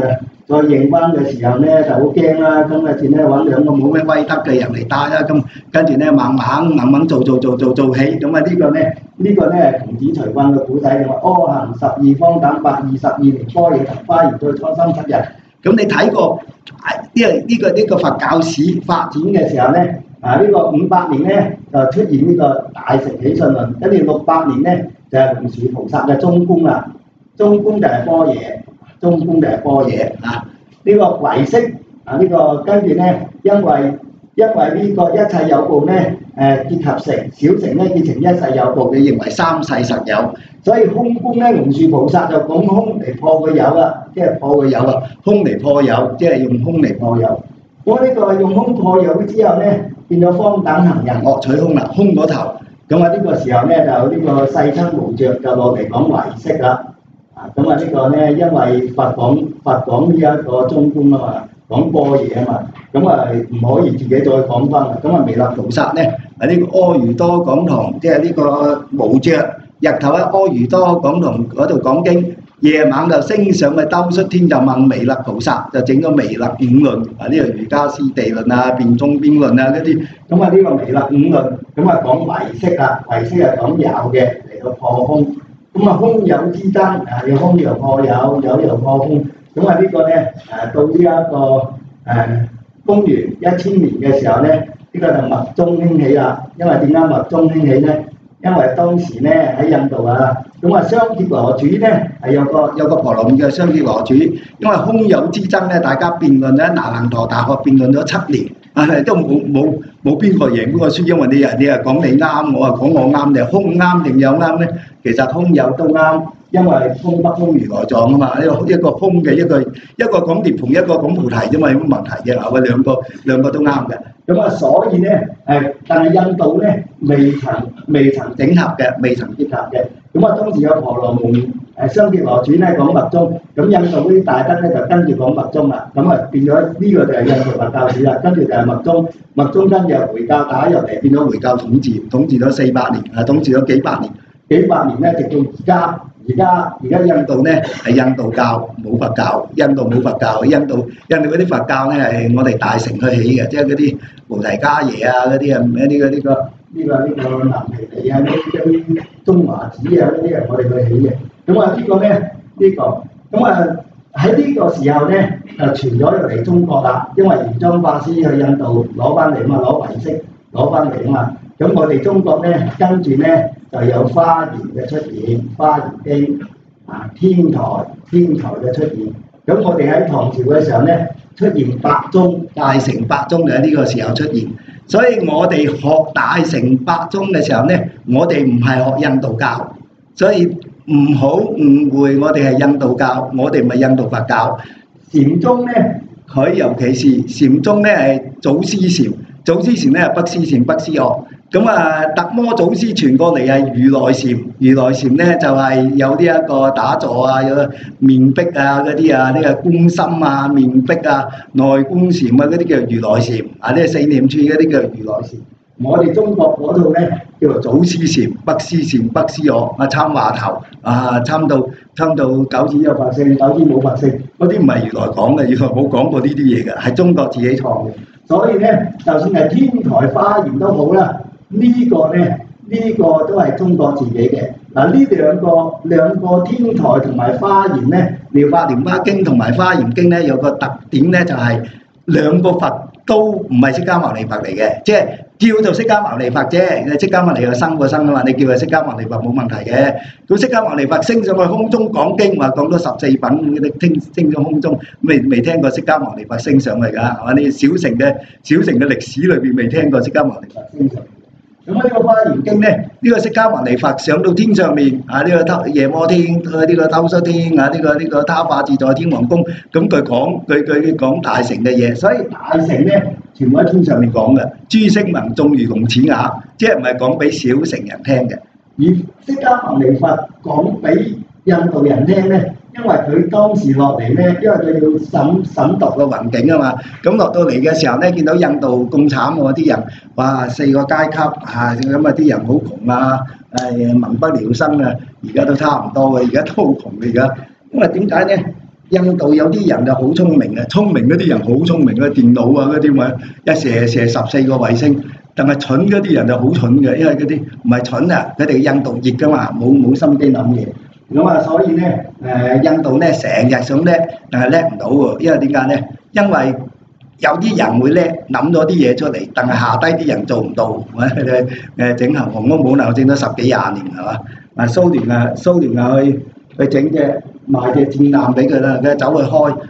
再認翻嘅時候咧就好驚啦，咁嘅時咧揾兩個冇咩威德嘅人嚟帶啦，咁跟住咧猛猛做起，咁啊呢個咧童子隨棍嘅古仔就話阿行12方等122年般若桃花源到初生7日。咁你睇過呢個佛教史發展嘅時候咧，呢個500年咧就出現呢個大乘起信論，跟住600年咧就係龍樹菩薩嘅中觀啦，中觀就係般若啊。呢個唯識啊，呢個跟住咧，因為呢個一切有部咧結合成小乘咧結成一世有部，你認為三世實有，所以空觀咧龍樹菩薩就講空嚟破個有啦，即係破個有啊，空嚟破有，即係用空嚟破有。我呢個用空破有之後咧，變咗方等行人惡取空啦，空嗰頭。咁啊呢個時候咧就呢個世親無著就落嚟講唯識啦。咁啊呢個咧因為佛講呢一個中觀啊嘛，講般若啊嘛，咁啊唔可以自己再講翻啦。咁啊彌勒菩薩咧呢個阿踰多講堂，即係呢個無著，日頭喺阿踰多講堂嗰度講經，夜晚就升上去兜率天就問彌勒菩薩，就整咗彌勒五論啊，呢個瑜伽師地論啊、辯中邊論啊嗰啲。咁啊呢個彌勒五論，咁啊講唯識啦，唯識係講有嘅嚟到破空。咁啊空有之爭要空又破有，有又破空。咁啊呢個咧到呢一個公元1000年嘅時候咧，呢個就密宗興起啦。因為點解密宗興起咧？因為當時咧喺印度啊，咁啊雙羯羅主咧係有個婆羅門嘅雙羯羅主，因為空有之爭咧，大家辯論咧，那蘭陀大學辯論咗7年，都冇邊個贏邊個輸，因為你係講你啱，我係講我啱，你係空啱定有啱咧？其實空有都啱，因為空不空如來藏啊嘛，一個空嘅一個講涅槃，一個講菩提啫嘛，有乜問題啫？係兩個都啱嘅。咁啊，所以咧但係印度咧未曾整合嘅，未曾結合嘅。咁啊，當時有婆羅門雙羯羅主咧講密宗，咁印度嗰啲大德咧就跟住講密宗啦。咁啊變咗呢個就係印度佛教史啦。跟住就係密宗，密宗跟住回教打入嚟，變咗回教統治咗400年，統治咗幾百年咧，直到而家。而家印度咧係印度教冇佛教，印度冇佛教，印度嗰啲佛教咧係我哋大乘去起嘅，即係嗰啲菩提伽耶啊嗰啲啊，呢個南皮地啊，呢啲中華寺啊嗰啲係我哋去起嘅。咁啊咁啊喺呢個時候咧就傳咗入嚟中國啦，因為玄奘法師去印度攞翻嚟啊嘛，攞唯識攞翻嚟啊嘛。咁我哋中國咧跟住咧就有華嚴嘅出現，華嚴經天台嘅出現。咁我哋喺唐朝嘅時候咧出現八宗，大乘八宗就喺呢個時候出現。所以我哋學大乘八宗嘅時候咧，我哋唔係學印度教，所以唔好誤會我哋係印度教，我哋唔係印度佛教。禪宗咧，佢尤其是禪宗咧係祖師禪，祖師禪咧係北師禪，北師學。咁達摩祖師傳過嚟係如來禪，如來禪咧就係有呢一個打坐啊，有面壁啊嗰啲啊，呢個觀心啊、面壁啊、內觀禪啊嗰啲叫如來禪啊，呢個四念處嗰啲叫如來禪。我哋中國嗰度咧叫做祖師禪、北師禪、北師學啊，參話頭啊，參到九子有佛性，九子冇佛性，嗰啲唔係如來講嘅，如來冇講過呢啲嘢嘅，係中國自己創嘅。所以咧，就算係天台華嚴都好啦。呢個都係中國自己嘅。嗱，呢兩個天台同埋華嚴咧，《妙法蓮華經》同埋《華嚴經》咧有個特點咧，就係兩個佛都唔係釋迦牟尼佛嚟嘅，即係叫做釋迦牟尼佛啫。釋迦牟尼佛生過生啊嘛，你叫佢釋迦牟尼佛冇問題嘅。咁釋迦牟尼佛升上去空中講經，話講咗14品嗰啲升咗空中，未聽過釋迦牟尼佛升上去㗎，係嘛？你小乘嘅歷史裏邊未聽過釋迦牟尼佛升上去。咁呢個《華嚴經》咧，呢個釋迦牟尼佛上到天上面啊，呢個夜摩天，呢個兜率天啊，呢個他化自在天王宮，咁佢講大乘嘅嘢，所以大乘咧全部喺天上面講嘅，諸聲聞眾如龍齒啞，即係唔係講俾小乘人聽嘅，而釋迦牟尼佛講俾印度人聽咧。因為佢當時落嚟咧，因為佢要審讀個環境啊嘛，咁落到嚟嘅時候咧，見到印度咁慘喎，啲人哇4個階級咁啊啲人好窮啊，民不聊生啊，而家都差唔多嘅，而家都好窮嘅而家。因為點解咧？ 印度有啲人就好聰明嘅，聰明嗰啲人好聰明嘅，電腦啊嗰啲咪一射14個衛星。但係蠢嗰啲人就好蠢嘅，因為嗰啲唔係蠢啊，佢哋印度熱㗎嘛，冇心機諗嘢。咁啊，所以咧印度咧成日想叻，但係叻唔到喎，因為點解咧？因為有啲人會叻，諗咗啲嘢出嚟，但係下低啲人做唔到。整行航空母艦整咗10幾20年係嘛？蘇聯啊去整賣隻戰艦俾佢啦，佢走去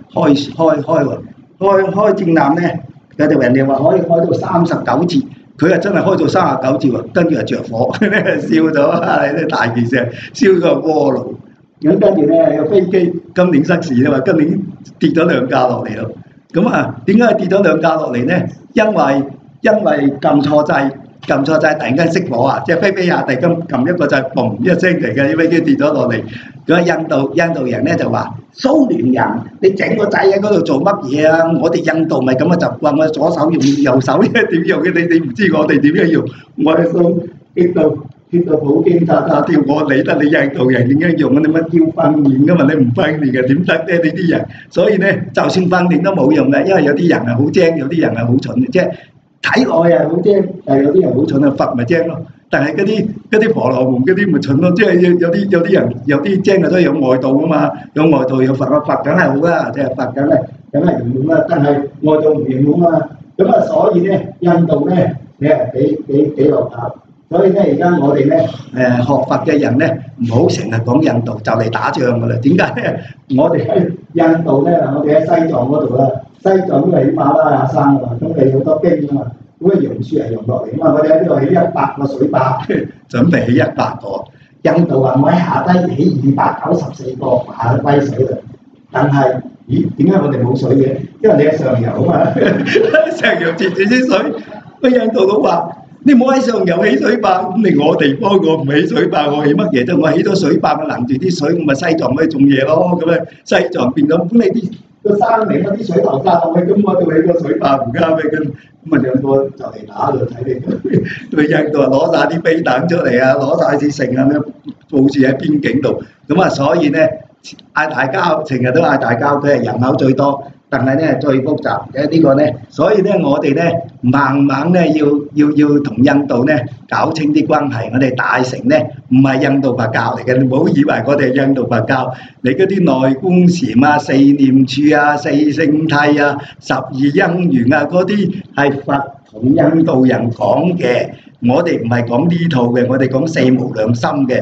開戰艦咧，佢哋人哋話可以開到39節。佢啊真係開到39節喎，跟住就着火，燒咗啲大件事，燒咗個鍋爐。咁跟住咧有飛機，今年失事啊嘛，今年跌咗2架落嚟咯。咁啊，點解跌咗2架落嚟咧？因為撳錯掣，突然間熄火啊！即係飛下，突然間撳一個掣，嘣一聲嚟嘅，啲飛機跌咗落嚟。咁印度人咧就話：蘇聯人，你整個掣喺嗰度做乜嘢啊？我哋印度咪咁嘅習慣，我左手用右手點用嘅？你唔知我哋點樣用？我係想激到普京叉叉跳，我理得你印度人點樣用啊？你乜要訓練㗎嘛？你唔訓練嘅點得咧？你啲人，所以咧就算訓練都冇用嘅，因為有啲人係好精，有啲人係好蠢嘅，即係睇落去係好精，但係有啲人好蠢啊，佛咪精咯。但係嗰啲婆羅門嗰啲咪蠢咯，即係有啲人有啲精啊，都有外道啊嘛，有外道有佛啊，佛梗係好啦，即係佛梗係圓滿啦，但係外道唔圓滿啊嘛。咁啊，所以咧印度咧你係幾落後。所以咧，而家我哋咧學佛嘅人咧，唔好成日講印度就嚟打仗噶啦。點解咧？我哋喺印度咧，我哋喺西藏嗰度啦，西藏都係喜馬拉雅山啊嘛，咁你好多冰啊嘛，咁啊榕樹係溶落嚟啊嘛，我哋喺呢度起100個水壩，準備起100個。印度話我喺下低起294個，下低水啦。但係，咦？點解我哋冇水嘅？因為你喺上游啊嘛，上游接住啲水。個印度佬話：你唔好喺上游起水壩，咁你我地方我唔起水壩，我起乜嘢啫？我起咗水壩，我攔住啲水，咁咪西藏可以種嘢咯。咁啊，西藏變咗，咁你啲個山嚟嗰啲水流曬落去，咁我就起個水壩唔加咩嘅。咁啊兩個就嚟打就睇你。佢印度啊攞曬啲飛彈出嚟啊，攞曬啲城啊，佈置喺邊境度。咁啊，所以咧嗌大交，成日都嗌大交，佢係人口最多。但係咧最複雜嘅呢個咧，所以咧我哋咧慢慢咧要同印度咧搞清啲關係。我哋大乘咧唔係印度佛教嚟嘅，你唔好以為我哋係印度佛教。你嗰啲內觀禪啊、四念處啊、四聖諦啊、12因緣啊嗰啲係佛同印度人講嘅，我哋唔係講呢套嘅，我哋講四無量心嘅，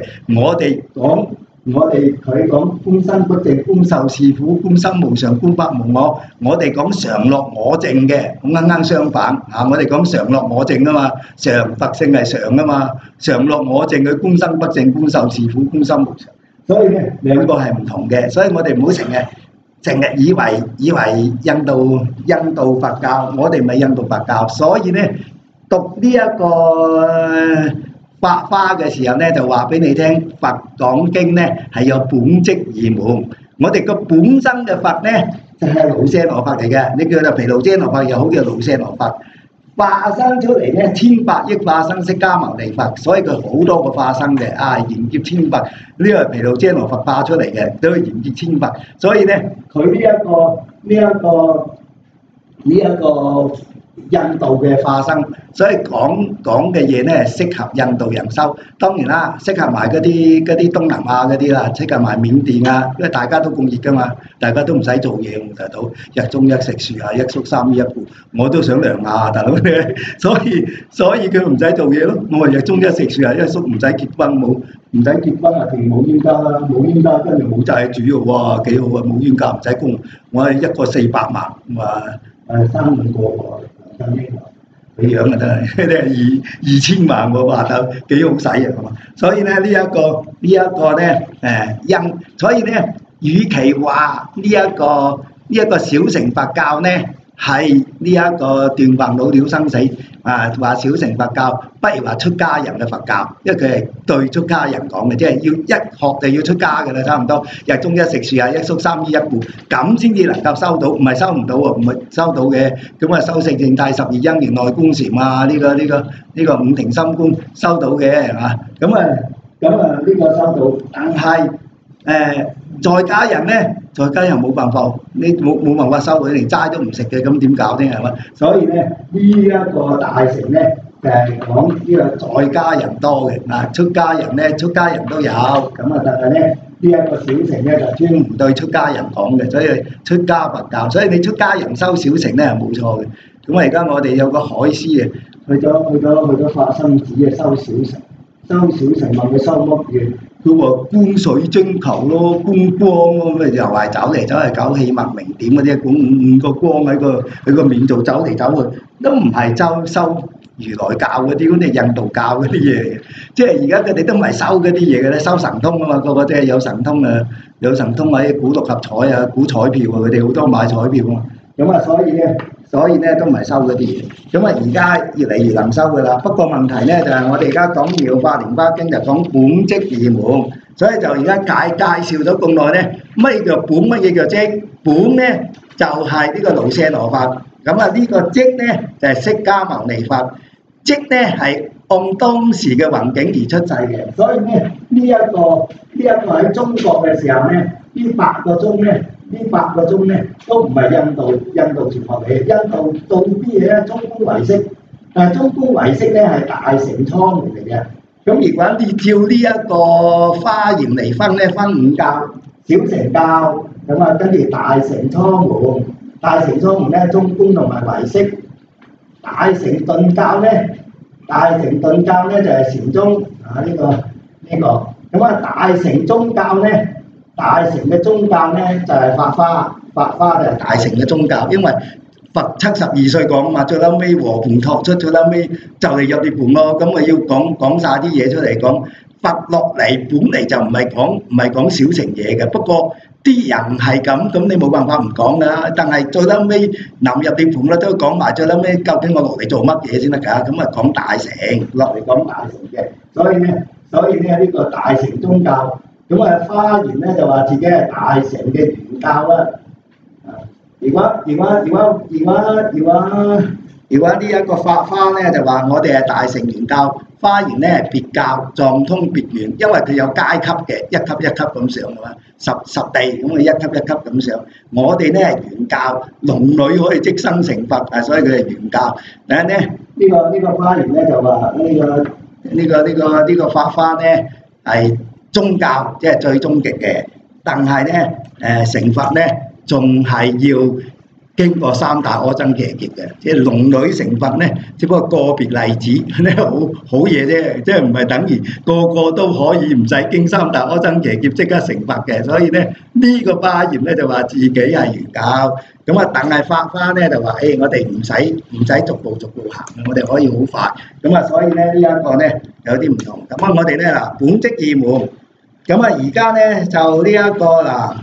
佢講觀身不淨、觀受是苦、觀心無常、觀法無我。我哋講常樂我淨嘅，咁啱啱相反啊！我哋講常樂我淨啊嘛，常佛性係常啊嘛，常樂我淨佢觀身不淨、觀受是苦、觀心無常。所以咧兩個係唔同嘅，所以我哋唔好成日以為印度佛教，我哋唔係印度佛教，所以咧讀呢一個法花嘅時候咧，就話俾你聽，佛講經咧係有本質而門。我哋個本身嘅佛咧就係盧舍羅佛嚟嘅，你叫做毗盧遮那佛又好，叫盧舍羅佛。化生出嚟咧，1,800億化生釋迦牟尼佛，所以佢好多個化生嘅啊，賢劫千佛，呢個係毗盧遮那佛化出嚟嘅，都係賢劫千佛。所以咧，佢呢一個印度嘅化生，所以講嘅嘢咧適合印度人修。當然啦，適合埋嗰啲東南亞嗰啲啦，適合埋緬甸啊，因為大家都咁熱噶嘛，大家都唔使做嘢，大佬日中一食樹啊，一宿3衣1褲，我都想涼下大佬，所以佢唔使做嘢咯。我話日中一食樹啊，一宿唔使結婚冇。唔使結婚啊，定冇冤家啦，冇冤家跟住冇債主喎，哇幾好啊！冇冤家唔使供，我係一個400萬，話3、5個喎，你養啊真係，你係2000萬喎，話頭幾好使啊，係嘛？所以咧呢一個咧因，所以咧與其話呢一個小乘佛教咧係呢一個斷煩惱了生死啊，話小乘佛教，不如話出家人嘅佛教，因為佢係對出家人講嘅，即係要一學就要出家嘅啦，差唔多日中一食樹啊，一宿3衣1褲，咁先至能夠收到，唔係收唔到喎，唔係收到嘅，咁啊修四聖諦、12因緣、內觀禪啊，呢個五停心觀收到嘅嚇，咁啊呢個收到，但係在家人咧，在家人冇辦法，你冇辦法收佢，連齋都唔食嘅，咁點搞啫係嘛？所以咧呢一個大乘咧就係講呢個在家人多嘅啊，出家人咧出家人都有咁啊，但係咧呢一個小乘咧就專門對出家人講嘅，所以出家佛教，所以你出家人收小乘咧係冇錯嘅。咁而家我哋有個海師啊，去咗發生寺啊收小乘，收小乘問佢收乜嘢？佢話觀水晶球咯，觀光咯，咁又係走嚟走去九氣默名點嗰啲，五個光喺個面度走嚟走去，都唔係收如來教嗰啲，嗰啲印度教嗰啲嘢，即係而家佢哋都唔係收嗰啲嘢嘅咧，收神通啊嘛，個即係有神通啊，有神通喺估六合彩啊，估彩票啊，佢哋好多買彩票啊，咁啊所以咧都唔係收嗰啲嘢，咁啊而家越嚟越能收噶啦。不過問題咧就係我哋而家講《妙法蓮華經》就講本跡二門，所以就而家介紹咗咁耐咧，乜嘢叫本，乜嘢叫跡？本咧就係呢個盧舍羅法，咁啊呢個跡咧就係釋迦牟尼法，跡咧係按當時嘅環境而出世嘅，所以咧呢一個喺中國嘅時候咧，呢8個鐘咧。呢8個鐘咧都唔係印度傳學嚟嘅，印度到啲嘢咧中觀唯識，但係中觀唯識咧係大乘倉門嚟嘅。咁如果你照呢一個華嚴嚟分咧，分5教，小乘教，咁啊跟住大乘倉門，大乘倉門咧中觀同埋唯識，大乘頓教咧就係禪宗啊呢個，咁啊大乘宗教咧。大乘嘅宗教咧就係法華，法華就係大乘嘅宗教，因為佛72歲講啊嘛，最嬲尾和盤托出，最嬲尾就嚟入涅盤咯，咁啊要講晒啲嘢出嚟講，佛落嚟本嚟就唔係講小乘嘢嘅，不過啲人係咁你冇辦法唔講噶，但係最嬲尾臨入涅盤啦都講埋最嬲尾究竟我落嚟做乜嘢先得㗎，咁啊講大乘，落嚟講大乘嘅，所以咧呢個大乘宗教。咁啊，華嚴咧就話自己係大乘嘅原教啦。如果呢一個法華咧就話我哋係大乘原教，華嚴咧係別教，藏通別圓，因為佢有階級嘅，一級一級咁上嘅嘛，十地咁啊一級一級咁上。我哋咧係原教，龍女可以即生成佛啊，所以佢係原教。但係咧呢個華嚴咧就話呢個法華咧係宗教即係最終極嘅，但係咧成佛咧仲係要經過3大阿僧祇劫嘅，即係龍女成佛咧，只不過個別例子咧好嘢啫，即係唔係等於個個都可以唔使經3大阿僧祇劫即刻成佛嘅，所以咧呢個華嚴咧就話自己係原教，咁啊但係法華咧就話我哋唔使逐步行，我哋可以好快，咁啊所以咧呢一個咧有啲唔同，咁啊我哋咧嗱本跡二門。咁啊，而家咧就呢一個嗱，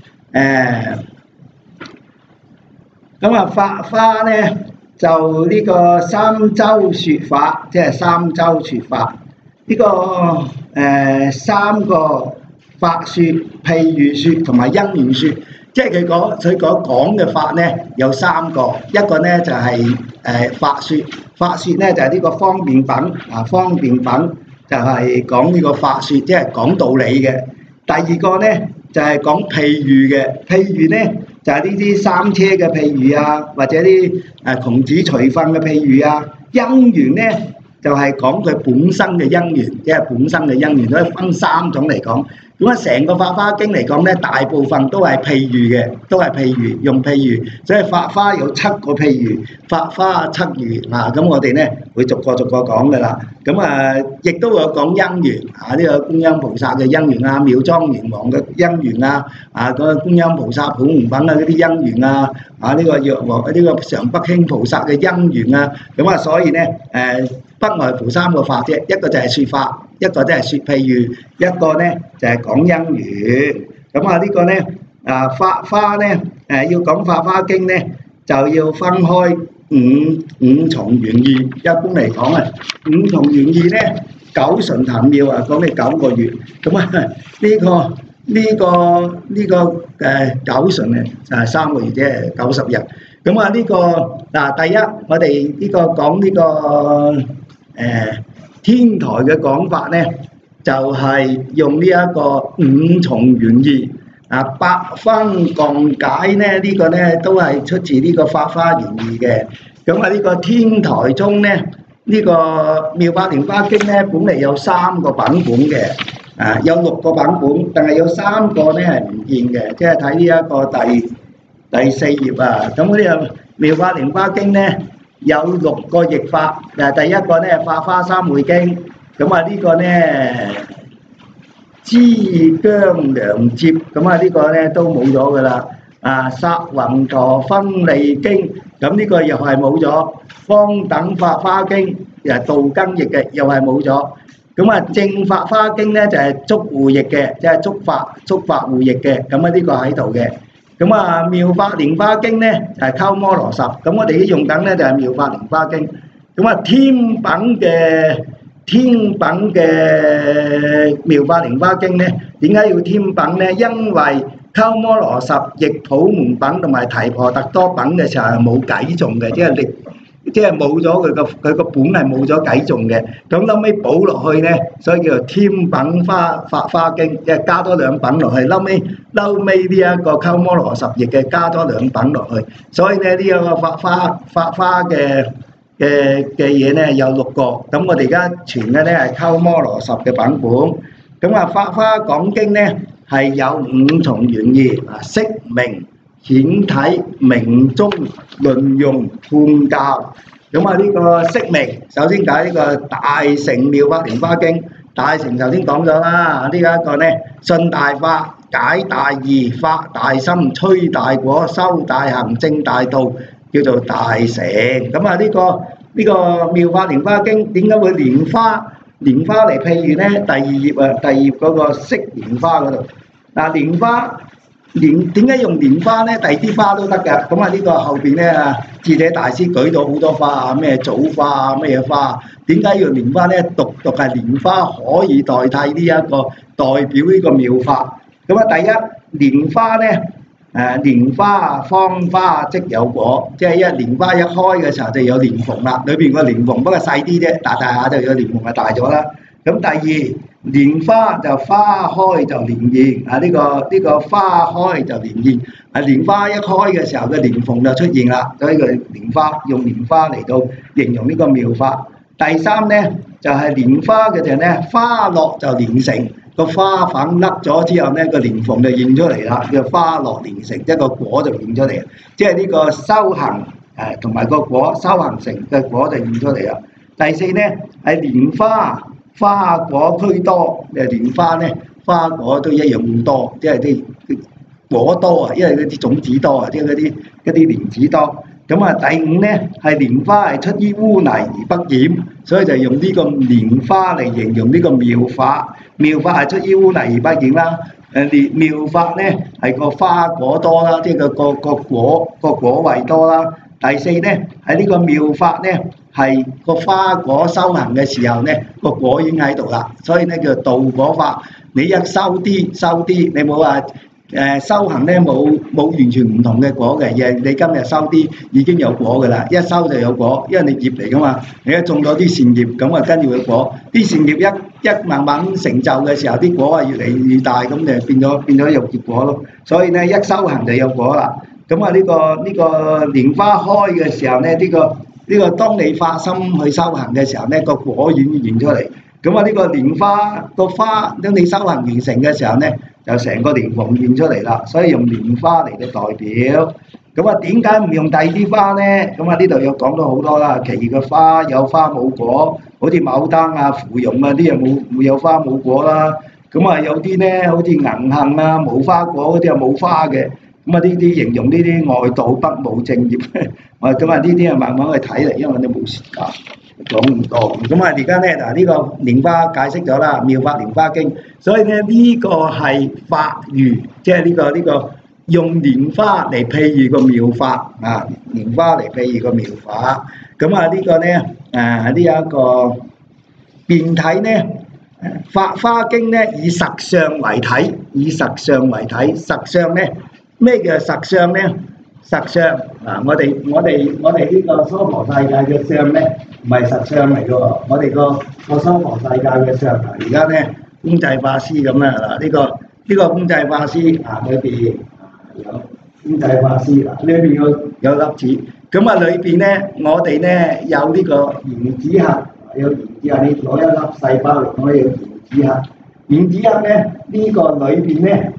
咁啊法華咧就呢個三洲説法，即係三洲説法。呢個3個法説、譬喻説同埋因緣説，即係佢講嘅法咧有3個，一個咧就係法説，法説咧就係呢個方便品啊，方便品。就係講呢個法説，即係講道理嘅。第二個咧就係講譬喻嘅，譬喻咧就係呢啲三車嘅譬喻啊，或者啲窮子隨糞嘅譬喻啊。因緣咧就係講佢本身嘅因緣，即係本身嘅因緣，都分3種嚟講。咁啊，成個《法華經》嚟講咧，大部分都係譬喻嘅，都係譬喻，用譬喻。所以法華有7個譬喻，法華7喻啊。咁我哋咧會逐個講㗎啦。咁啊，亦都有講因緣啊，呢個觀音菩薩嘅因緣啊，妙莊嚴王嘅因緣啊，個觀音菩薩普門品啊嗰啲因緣啊，呢個藥王呢個常不輕菩薩嘅因緣啊。咁啊，所以咧不外乎3個法啫，一個就係説法，一個即係説譬喻，一個咧就係講因緣。咁啊呢個咧法華咧要講《法華經》咧就要分開五重原意。一般嚟講啊，5重原意咧9純壇妙啊，講你9個月。咁啊呢個9純咧就係3個月啫，90日。咁啊呢個嗱第一我哋呢個講呢個天台嘅講法咧，就係用呢一個5重原意。 百分共解咧，呢個咧都係出自呢個《法華玄義》嘅。咁啊，呢個天台宗咧，呢個《妙法蓮華經》咧，本嚟有3個版本嘅，有6個版本，但係有3個咧係唔見嘅，即係睇呢一個第4頁啊。咁呢個《妙法蓮華經》咧有6個譯法，第一個咧《法華三會經》，咁啊呢個咧支姜梁接，咁啊呢個咧都冇咗噶啦。薩宏陀分利經，咁呢個又係冇咗。方等法華經又係道根譯嘅，又係冇咗。咁啊正法華經咧就係竺護譯嘅，即係竺法護譯嘅，咁啊呢個喺度嘅。咁啊妙法蓮華經咧就係鳩摩羅什，咁我哋啲用等咧就係妙法蓮華經。咁啊天品嘅妙法蓮華經咧，點解要天品咧？因為鳩摩羅什譯普門品同埋提婆達多品嘅時候係冇偈頌嘅，即係冇咗佢個本係冇咗偈頌嘅。咁後尾補落去咧，所以叫做天品法華經，即係加多2品落去。後尾呢一個鳩摩羅什譯嘅加多2品落去，所以咧呢一個法華嘅嘢咧有6個。咁我哋而家傳嘅咧係鳩摩羅什嘅版本。咁啊《法華講經》咧係有5重原義，釋名、顯體、明宗、論用、判教。咁啊呢個釋名，首先解呢個大乘妙法蓮華經。大乘頭先講咗啦，呢一個咧信大法、解大義、發大心、摧大果、修大行、證大道，叫做大乘。咁啊呢個妙法蓮華經點解會蓮花嚟譬喻咧？第2頁第2頁嗰個釋蓮花嗰度。蓮花點解用蓮花咧？第二啲花都得㗎。咁啊呢個後邊咧智者大師舉到好多花啊，咩棗花啊，咩花？點解用蓮花咧？獨係蓮花可以代替呢一個代表呢個妙法。咁啊第一蓮花咧，蓮花芳花即有果，即係一蓮花一開嘅時候就有蓮蓬啦。裏邊個蓮蓬不過細啲啫，大下就有蓮蓬係大咗啦。咁第二蓮花就花開就蓮現，呢個花開就蓮現。蓮花一開嘅時候嘅蓮蓬就出現啦，所以佢蓮花用蓮花嚟到形容呢個妙法。第三咧就係蓮花嘅就係咧花落就蓮成，個花粉甩咗之後咧個蓮蓬就現出嚟啦，叫花落蓮成，即係個果就現出嚟，即係呢個修行同埋個果修行成嘅果就現出嚟啦。第四咧係蓮花果俱多，蓮花咧花果都一樣咁多，即係啲果多啊，因為嗰啲種子多啊，即係嗰啲蓮子多。咁啊第五咧係蓮花係出於污泥而不染，所以就用呢個蓮花嚟形容呢個妙法。妙法係出於污泥而不染啦。妙法咧係個花果多啦，即係個果位多啦。第四咧喺呢個妙法咧。係個花果修行嘅時候咧，個果已經喺度啦，所以咧叫做道果法。你一收啲，你冇話修行咧冇完全唔同嘅果嘅，而係你今日收啲已經有果㗎啦，一收就有果，因為你業嚟㗎嘛。你一種咗啲善業，咁啊跟住佢果，啲善業一慢慢成就嘅時候，啲果啊越嚟越大，咁就變咗有結果咯。所以咧一修行就有果啦。咁啊呢個蓮花開嘅時候咧，呢個當你發心去修行嘅時候咧，個果已經現出嚟。咁啊呢個蓮花個花，當你修行完成嘅時候咧，就成個蓮蓬現出嚟啦。所以用蓮花嚟嘅代表。咁啊點解唔用第二啲花咧？咁啊呢度有講到好多啦。其餘嘅花有花冇果，好似牡丹啊、芙蓉啊啲啊冇有花冇果啦。咁啊有啲咧好似銀杏啊、無花果嗰啲啊冇花嘅。咁啊呢啲形容呢啲外道不務正業，咁啊呢啲啊慢慢去睇嚟，因為我哋冇時間講唔多。咁啊而家咧嗱呢個蓮花解釋咗啦，妙法蓮華經，所以咧呢個係法喻，即係呢個用蓮花嚟譬喻個妙法啊，蓮花嚟譬喻個妙法。咁啊呢個咧呢一個變體咧，法華經咧以實相為體，實相咧。咩叫實相咧？實相我哋呢個娑婆世界嘅相咧，唔係實相嚟嘅喎。我哋個娑婆世界嘅相，而家咧公濟法師咁啦嗱，呢個呢個公仔法師啊，裏邊有公仔法師嗱，裏邊有粒子。咁啊，裏邊咧，我哋咧有呢個原子核，有原子核，你攞一粒細胞嚟講，有原子核。原子核咧，呢個裏邊咧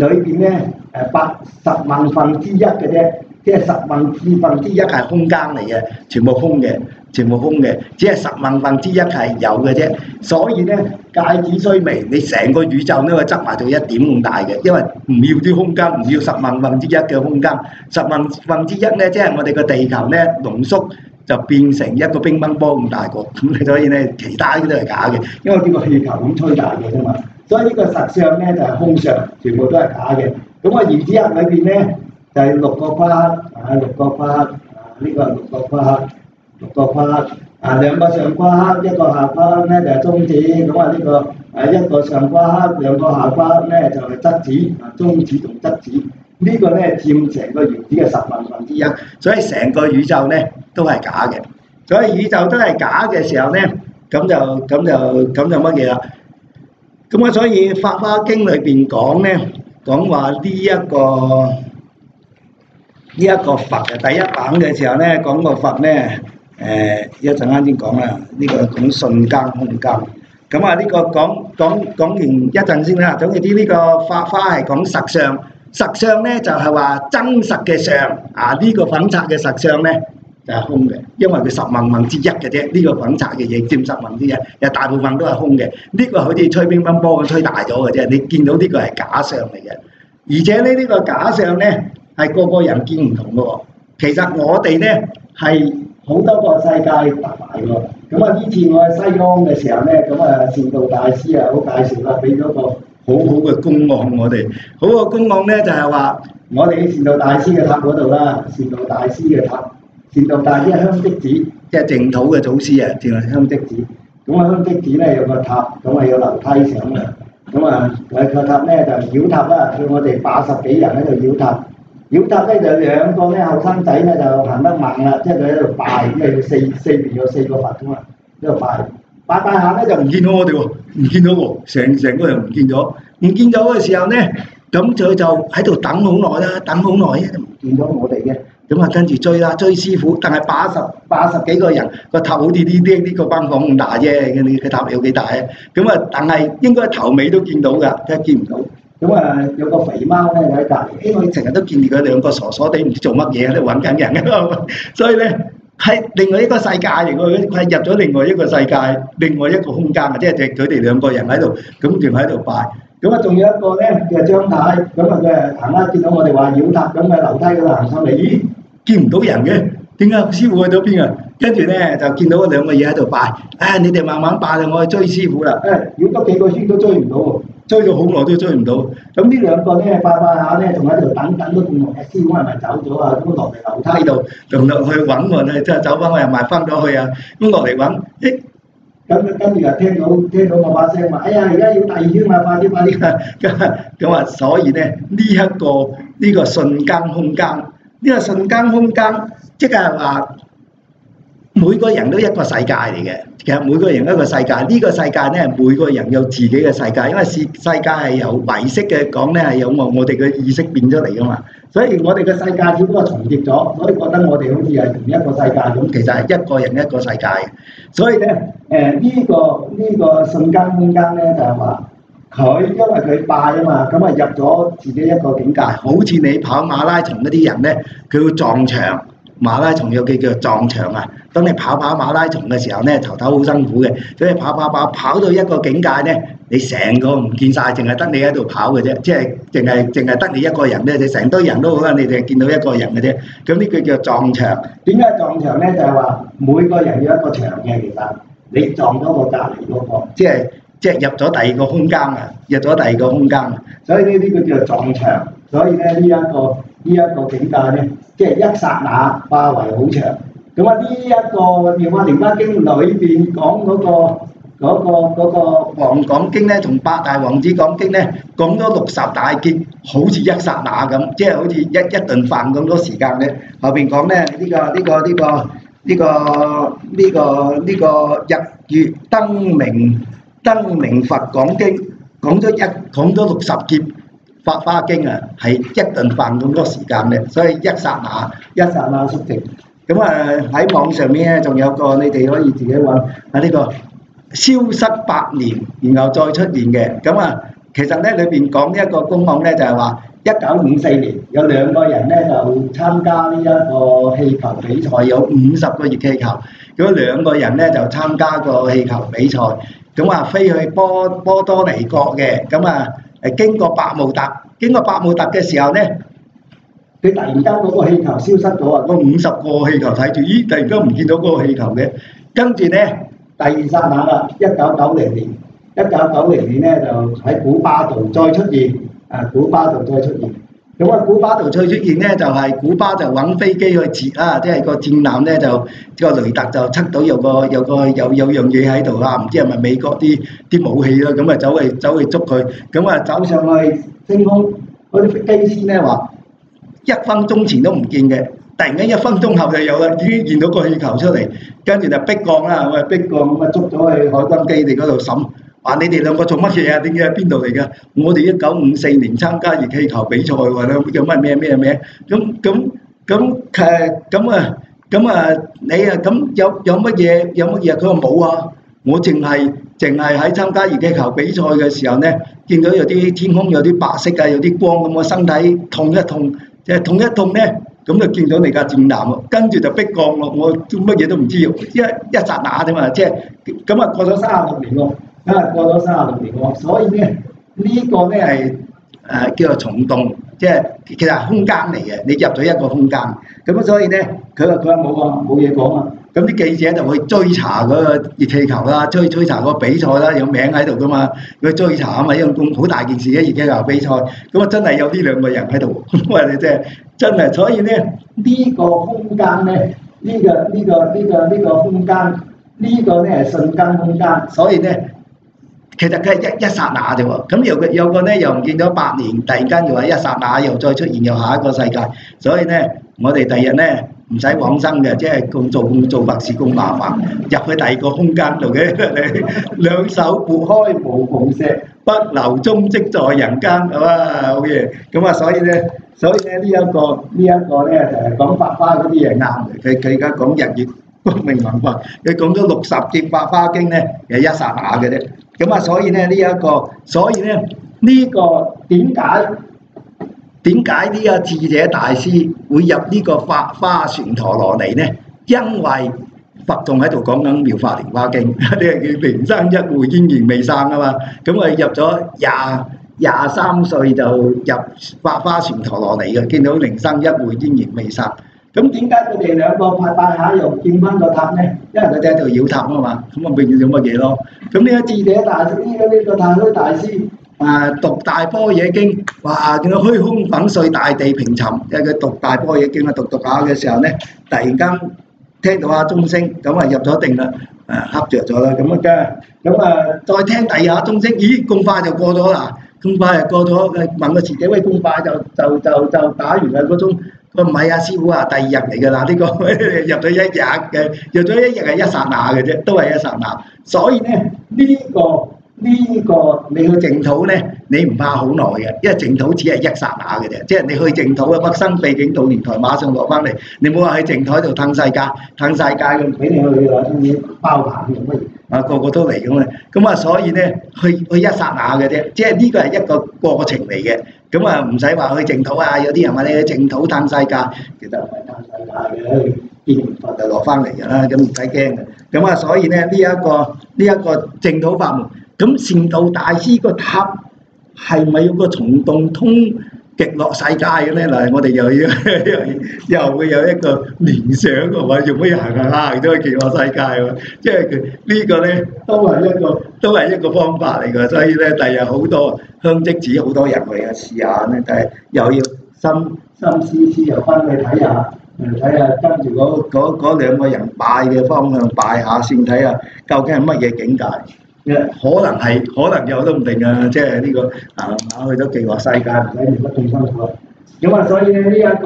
10萬分之一嘅啫，即係10萬分之一係空間嚟嘅，全部空嘅，全部空嘅，只係10萬分之一係有嘅啫。所以咧，芥子雖微，你成個宇宙咧，佢執埋到1點咁大嘅，因為唔要啲空間，唔要10萬分之一嘅空間，10萬分之一咧，即係我哋個地球咧濃縮就變成一個乒乓波咁大個，咁所以咧其他啲都係假嘅，因為呢個氣球咁吹大嘅啫嘛。所以呢個實相咧就係空相，全部都係假嘅。咁啊，原子核裏邊咧就係6個夸克啊，6個夸克啊，呢個6個夸克，6個夸克啊，2個上夸克，1個下夸克咧就係中子。咁啊，呢個1個上夸克，2個下夸克咧就係質子啊，中子同質子。呢個咧佔成個原子嘅10萬分之一，所以成個宇宙咧都係假嘅。所以宇宙都係假嘅時候咧，咁就乜嘢啦？咁啊，所以《法華經》裏邊講咧，講話呢一個佛嘅第一版嘅時候咧，講個佛咧，一陣間先講啦。呢個講瞬間空間。咁啊，呢個講完一陣先啦。總之呢個法華係講實相，實相咧就係話真實嘅相啊。呢個粉刷嘅實相咧就係空嘅，因為佢10萬分之一嘅啫。呢個粉刷嘅嘢佔10萬分之一，又大部分都係空嘅。呢個好似吹乒乓波咁吹大咗嘅啫。你見到呢個係假相嚟嘅，而且咧呢個假相咧係個個人見唔同嘅喎。其實我哋咧係好多個世界搭埋喎。咁啊，呢次我去西安嘅時候咧，咁啊善導大師啊好介紹啦，俾咗個好好嘅公案我哋。好嘅公案咧就係話，我哋善導大師嘅塔嗰度啦，善導大師嘅塔。善導大師係香積寺，即係淨土嘅祖師啊，淨係香積寺。咁啊，香積寺咧有個塔，咁啊有樓梯上嘅。咁啊，佢個塔咧就繞塔啦，叫我哋80幾人喺度繞塔。繞塔咧就2個咧後生仔咧就行得慢啦，即係佢喺度拜，因為四邊有4個佛噶嘛，喺度拜下咧就唔見到我哋喎，唔見到喎，成個人唔見咗。唔見咗嘅時候咧，咁佢就喺度等好耐啦，等好耐咧就唔見咗我哋嘅。咁啊，跟住追啦，追師傅，但係80幾個人個頭好似呢個班房咁大啫，你個頭有幾大啊？咁啊，但係應該頭尾都見到㗎，真係見唔到。咁啊，有個肥貓咧喺隔離，因為成日都見住佢2個傻傻地唔知做乜嘢喺度揾緊人㗎，所以咧係另外一個世界嚟㗎，佢係入咗另外一個世界，另外一個空間啊！即係佢哋2個人喺度，咁仲喺度拜。咁啊，仲有一個咧叫張太，咁啊佢行啦，見到我哋話繞塔咁嘅樓梯嗰度行上嚟，咦？見唔到人嘅，點解師傅去咗邊啊？跟住咧就見到嗰2個嘢喺度拜，你哋慢慢拜啦，我去追師傅啦。繞多幾個圈都追唔到喎，追咗好耐都追唔到。咁呢2個咧拜下咧，仲喺度等到咁耐，師傅係咪走咗啊？咁落嚟樓梯度，仲落去揾我咧，即係走翻去又埋翻咗去啊！咁落嚟揾，咁跟住又聽到我把聲話，哎呀，而家要第2圈嘛，快啲啊！咁啊，所以咧呢個瞬間空間。呢個瞬間空間，即係話每個人都一個世界嚟嘅。其實每個人一個世界，呢個世界咧，每個人有自己嘅世界，因為世界係由唯識嘅講咧，係由我哋嘅意識變出嚟噶嘛。所以我哋嘅世界只不過重疊咗，所以覺得我哋好似係同一個世界咁，其實係一個人一個世界。所以咧，呢個瞬間空間咧就係話。佢因為佢拜啊嘛，咁啊入咗自己一個境界，好似你跑馬拉松嗰啲人咧，佢會撞牆。馬拉松有句叫做撞牆啊。當你跑馬拉松嘅時候咧，頭頭好辛苦嘅，所以跑到一個境界咧，你成個唔見晒，淨係得你喺度跑嘅啫，即係淨係得你一個人咧，你成堆人都好啦，你淨係見到一個人嘅啫。咁呢句叫撞牆。點解撞牆咧？就係話每個人要一個牆嘅，其實你撞咗個隔離嗰個，即係入咗第2個空間啊！入咗第2個空間，所以呢個叫做撞牆。所以咧呢一個境界咧，即係一剎那化為好長。咁啊，呢一個《妙法蓮華經》裏邊講嗰個黃講經咧，同8大王子講經咧，講咗60大劫，好似一剎那咁，即係好似一頓飯咁多時間咧。後邊講咧呢個日月燈明佛講經，講咗60劫， 發花經啊，係一頓飯咁多時間嘅，所以一剎那縮淨。咁啊喺網上面咧，仲有個你哋可以自己揾啊呢個消失百年，然後再出現嘅。咁啊，其實咧裏邊講呢一個公案咧，就係話1954年有2個人咧就參加呢一個氣球比賽，有50個熱氣球。嗰2個人咧就參加個氣球比賽，咁啊飛去波多黎各嘅，咁啊經過百慕特嘅時候咧，佢突然間嗰個氣球消失咗啊！嗰50個氣球睇住，咦，突然間唔見到嗰個氣球嘅，跟住咧第二剎那啦，1990年咧就喺古巴度再出現，咁啊，古巴度再出現咧，就係古巴就揾飛機去截啦，即係個戰艦咧就個雷達就測到有樣嘢喺度啦，唔知係咪美國啲武器啦，咁啊走去捉佢，咁啊走上去升空，嗰啲機師咧話1分鐘前都唔見嘅，突然間1分鐘後就有啦，已經見到個氣球出嚟，跟住就逼降啦，咁啊捉咗去海軍基地嗰度審。話你哋2個做乜嘢啊？點解喺邊度嚟㗎？我哋1954年參加熱氣球比賽喎，有乜咩？咁啊，你啊咁有乜嘢？佢話冇啊，我淨係喺參加熱氣球比賽嘅時候咧，見到有啲天空有啲白色啊，有啲光咁，我身體痛一痛，即係痛一痛咧，咁就見到你架戰艦喎，跟住就逼降咯，我乜嘢都唔知，一剎那啫嘛，即係咁啊過咗36年喎。過咗36年喎，所以咧呢個咧係叫做蟲洞，即係其實係空間嚟嘅，你入咗一個空間，咁所以咧佢話冇嘢講啊，咁啲記者就去追查嗰個熱氣球啦，追查個比賽啦，有名喺度噶嘛，佢追查啊嘛，因為咁好大件事嘅熱氣球比賽，咁啊真係有呢2個人喺度，我話你真係，所以咧呢個空間咧，呢個空間，呢個咧係瞬間空間，所以咧。其實佢係一剎那啫喎，咁有個咧又唔見咗8年，突然間又係一剎那又再出現，又下一個世界，所以咧我哋第日咧唔使往生嘅，即係做白事咁麻煩，入去第2個空間度嘅，你2手撥開無縫石，不留蹤跡在人間，係嘛？好嘢，咁啊所以咧呢一個咧就係講白花嗰啲嘢啱嘅，佢而家講日月光明文化，佢講咗60節白花經咧，係一剎那嘅啫。咁啊，所以咧呢個點解呢個智者大師會入呢個法花船陀羅尼咧？因為佛仲喺度講緊《妙法蓮華經》，呢個叫靈生一會應然未生啊嘛。咁佢入咗23歲就入法花船陀羅尼嘅，見到靈生一會應然未生。咁點解佢哋2個拜下又見翻個塔咧？因為佢哋喺度繞塔啊嘛，咁啊變咗乜嘢咯？咁呢個智者大師，呢個太虛大師讀大般若經，哇！見到虛空粉碎，大地平沉。因為佢讀大般若經啊，讀下嘅時候咧，突然間聽到下鐘聲，咁啊入咗定啦，瞌着咗啦，咁啊再聽第2下鐘聲，咦咁快就過咗啦？咁快就過咗，問個慈者喂，咁快就打完啦嗰鐘。佢唔係啊，師傅啊，第2日嚟㗎啦，呢個入咗1日嘅，入咗1日係一剎那嘅啫，都係一剎那。所以咧呢個你去淨土咧，你唔怕好耐嘅，因為淨土只係一剎那嘅啫，即係你去淨土嘅北生秘境渡蓮台，馬上落翻嚟，你冇話喺淨土喺度歎世界咁俾你去啊，中意包棚用乜嘢啊？個個都嚟咁啊，咁啊，所以咧去一剎那嘅啫，即係呢個係一個過程嚟嘅。咁啊，唔使話去淨土啊！有啲人話你去淨土歎世界，其實唔係歎世界嘅，見完佛就落翻嚟㗎啦，咁唔使驚嘅。咁啊，所以咧呢一個淨土法門，咁善導大師個塔係咪有個蟲洞通極樂世界嘅咧？嗱，我哋又會有一個聯想嘅話，用乜行咗去極樂世界喎？即係呢個咧都係一個方法嚟㗎，所以咧第日好多香積寺好多人去試下咧，但係又要心思又翻去睇下，跟住嗰2個人拜嘅方向拜下先，睇下究竟係乜嘢境界。可能有都唔定啊！即係呢個去到極樂世界唔使念得咁辛苦。咁啊，所以咧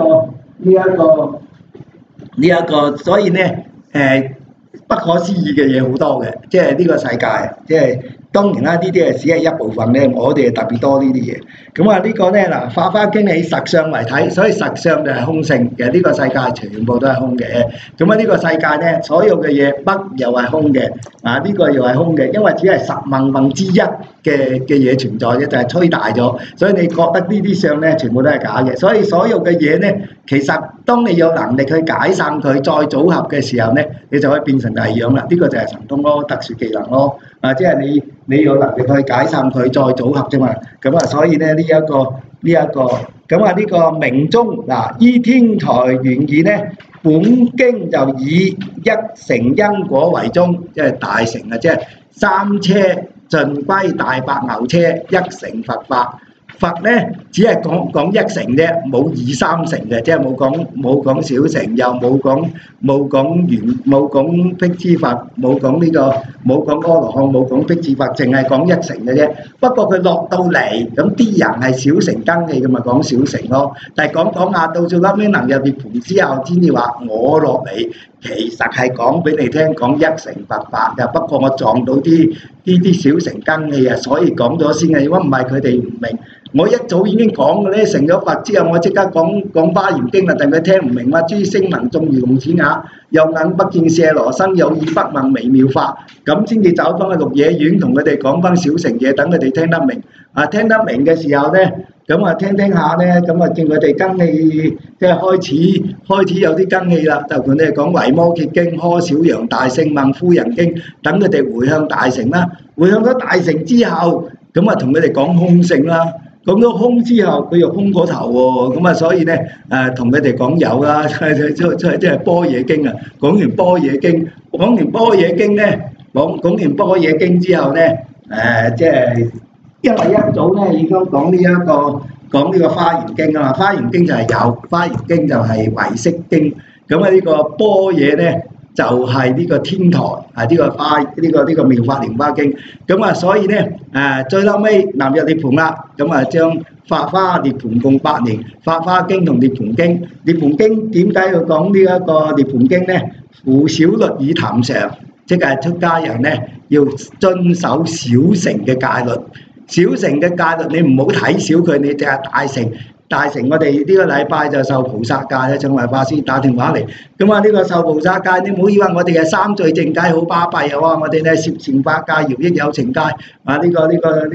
呢一個，所以咧不可思議嘅嘢好多嘅，即係呢個世界，即係當然啦，呢啲係只係一部分咧，我哋係特別多呢啲嘢。咁啊，呢個咧嗱，法華經以實相為體，所以實相就係空性。其實呢個世界全部都係空嘅。咁啊，呢個世界咧，所有嘅嘢北又係空嘅，啊呢個又係空嘅，因為只係10,000,000之一嘅嘢存在啫，就係吹大咗，所以你覺得呢啲相咧全部都係假嘅。所以所有嘅嘢咧，其實當你有能力去解散佢，再組合嘅時候咧，你就可以變成第二樣啦。呢個就係神通咯，特殊技能咯。啊，即係你有能力去解散佢，再組合啫嘛。咁啊，所以咧呢一個咁啊呢個明宗嗱，依天台原意咧，本經就以一乘因果為宗，即係大乘啊，即係三車盡歸大白牛車，一乘佛法。佛咧只係講一乘啫，冇二三乘嘅，即係冇講小乘，又冇講辟支佛，冇講阿羅漢，冇講辟支佛，淨係講一乘嘅啫。不過佢落到嚟，咁啲人係小乘根器，咁咪講小乘咯。但係講下到最後尾能入涅槃之後，先至話我落嚟，其實係講俾你聽講一乘佛法嘅。不過我撞到啲小乘根器啊，所以講咗先嘅。如果唔係佢哋唔明。我一早已經講嘅咧，成咗佛之後，我即刻講華嚴經啦，但佢聽唔明嘛。諸聲聞眾如聾齒啞，又眼不見舍羅身，有耳不聞微妙法，咁先至走翻去鹿野苑同佢哋講翻小乘嘢，等佢哋聽得明。啊，聽得明嘅時候咧，咁啊聽下咧，咁啊見佢哋根器即係開始有啲根器啦，就同你哋講維摩詰經、柯小楊大聖問夫人經，等佢哋回向大乘啦。回向咗大乘之後，咁啊同佢哋講空性啦。講咗空之後，佢又空過頭喎，咁啊，所以咧同佢哋講有啦，即係般若經啊。講完般若經，講完般若經咧，講完般若經之後咧，即係因為一早咧已經講呢個華嚴經啊嘛，華嚴經就係有，華嚴經就係唯識經，咁啊呢個般若咧。就係呢個天台啊！呢個妙法蓮華經咁啊，所以咧最後尾南入涅槃啦，咁啊將法華涅槃共8年，法華經同涅槃經。涅槃經點解要講呢一個涅槃經咧？扶小律以談常，即係出家人咧要遵守小乘嘅戒律。小乘嘅戒律你唔好睇小佢，你淨係大乘，我哋呢個禮拜就受菩薩戒咧，請位法師打電話嚟。咁啊，呢個受菩薩戒，你唔好以為我哋係三聚淨戒好巴閉啊！我哋咧攝善法戒、饒益有情戒啊，呢個攝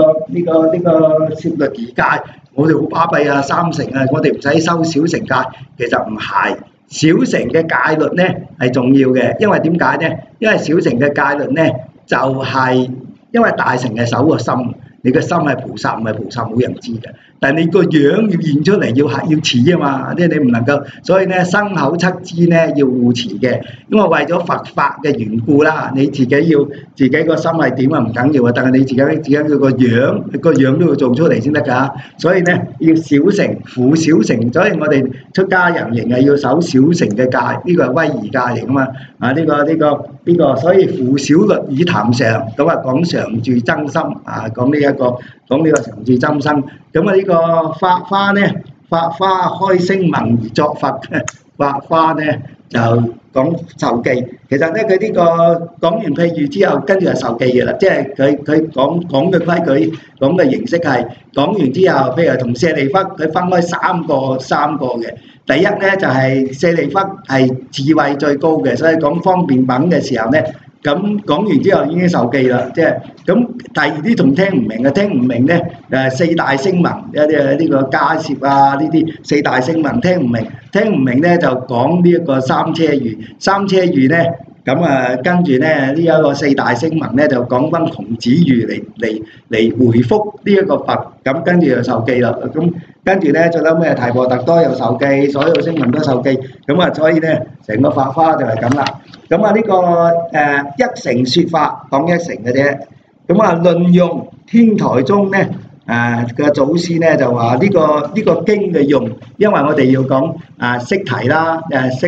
律儀戒，我哋好巴閉啊！三乘啊，我哋唔使修小乘戒，其實唔係小乘嘅戒律咧係重要嘅，因為點解咧？因為小乘嘅戒律咧就係因為大乘係守個心。你個心係菩薩，唔係菩薩冇人知嘅。但係你個樣要現出嚟，要似啊嘛，即係你唔能夠。所以咧，身口七支咧要護持嘅，因為為咗佛法嘅緣故啦。你自己個心係點啊唔緊要啊，但係你自己個樣都要做出嚟先得㗎。所以咧要小乘扶小乘，所以我哋出家人仍係要守小乘嘅戒，呢個係威儀戒嚟㗎嘛。啊呢個，所以扶小律以談常，咁啊講常住真心啊，講呢個常住真心。咁啊呢個法華咧，法華開聲聞而作佛，法華咧就講受記。其實咧佢呢個講完譬喻之後，跟住就受記嘅啦，即係佢講嘅規矩，講嘅形式係講完之後，譬如同舍利弗佢分開三個嘅。第一咧就係舍利弗係智慧最高嘅，所以講方便品嘅時候咧。咁講完之後已經受記啦，即係咁第二啲仲聽唔明嘅，聽唔明咧四大聲聞一啲呢個迦葉啊呢啲四大聲聞聽唔明咧就講呢一個三車喻咧，咁啊跟住咧呢一個四大聲聞咧就講翻窮子喻嚟回覆呢一個佛，咁跟住就受記啦。咁跟住咧最後尾提婆達多又受記，所有聲聞都受記，咁啊所以咧成個法華就係咁啦。咁啊呢個一乘説法講一乘嘅啫。咁啊論用天台宗咧嘅祖師咧就話呢個經嘅用，因為我哋要講識題啦、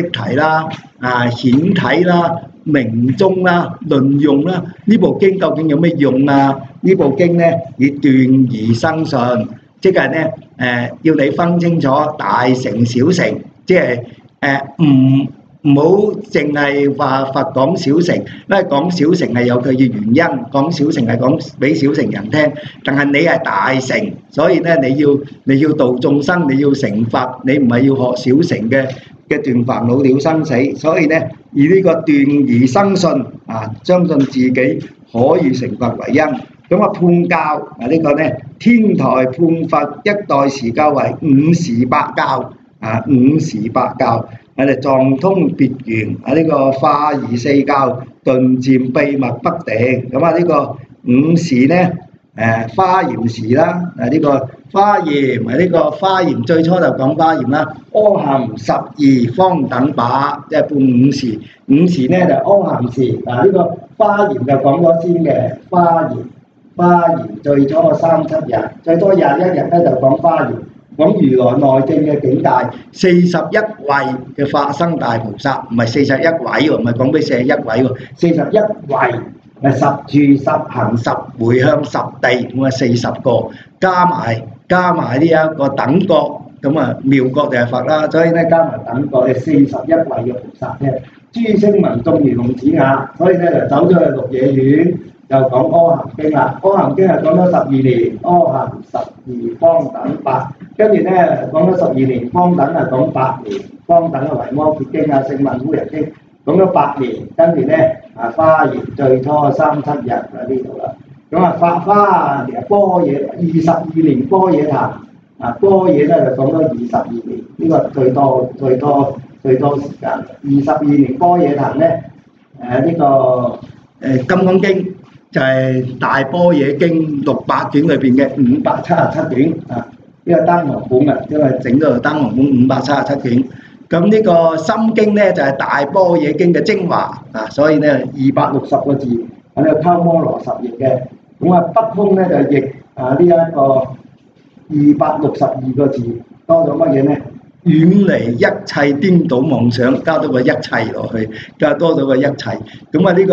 顯體啦、明宗啦、論用啦，呢部經究竟有咩用啊？呢部經咧以斷而生信，即係咧要你分清楚大乘小乘，即係唔好淨係話佛講小乘，因為講小乘係有佢嘅原因，講小乘係講俾小乘人聽。但係你係大乘，所以咧你要度眾生，你要成佛，你唔係要學小乘嘅斷煩惱了生死。所以咧以呢個斷而生信啊，相信自己可以成佛為因。咁啊判教啊呢個咧天台判佛一代時教為五時八教啊，五時八教。我哋藏通別圓啊，呢個化儀四教頓漸秘密不定。咁啊呢個五時咧華嚴時啦，呢個華嚴呢個華嚴最初就講華嚴啦，阿含12方等把，即係半五時。五時咧就阿含時嗱，呢個華嚴就講咗先嘅華嚴最初37日，最多21日咧就講華嚴。講如來內證嘅境界，41位嘅化身大菩薩，唔係41位喎，唔係講俾41位喎，41位係10住10行10回向10地，咁啊40個，加埋呢一個等覺，咁啊妙覺就係佛啦，所以咧加埋等覺係41位嘅菩薩啫。諸聲聞眾如聾子啞，所以咧就走咗去鹿野苑。就講阿含經啦，阿含經係講咗12年，阿含12方等把，跟住咧講咗12年，方等係講8年，方等嘅維摩詰經啊、聖問烏人經講咗8年，跟住咧華嚴最初37日喺呢度啦。咁啊法華其實般若22年般若談啊，般若咧就講咗22年，呢個最多時間。22年般若談咧呢個金剛經。就係大般若經600卷裏邊嘅577卷啊！呢個單行本啊，因為整咗個單行本577卷。咁呢個心經咧就係大般若經嘅精華啊，所以咧260個字，喺度鳩摩羅什譯嘅。咁啊北空咧就譯呢一個262個字，多咗乜嘢咧？遠離一切顛倒妄想，加多個一切落去，加多咗個一切。咁啊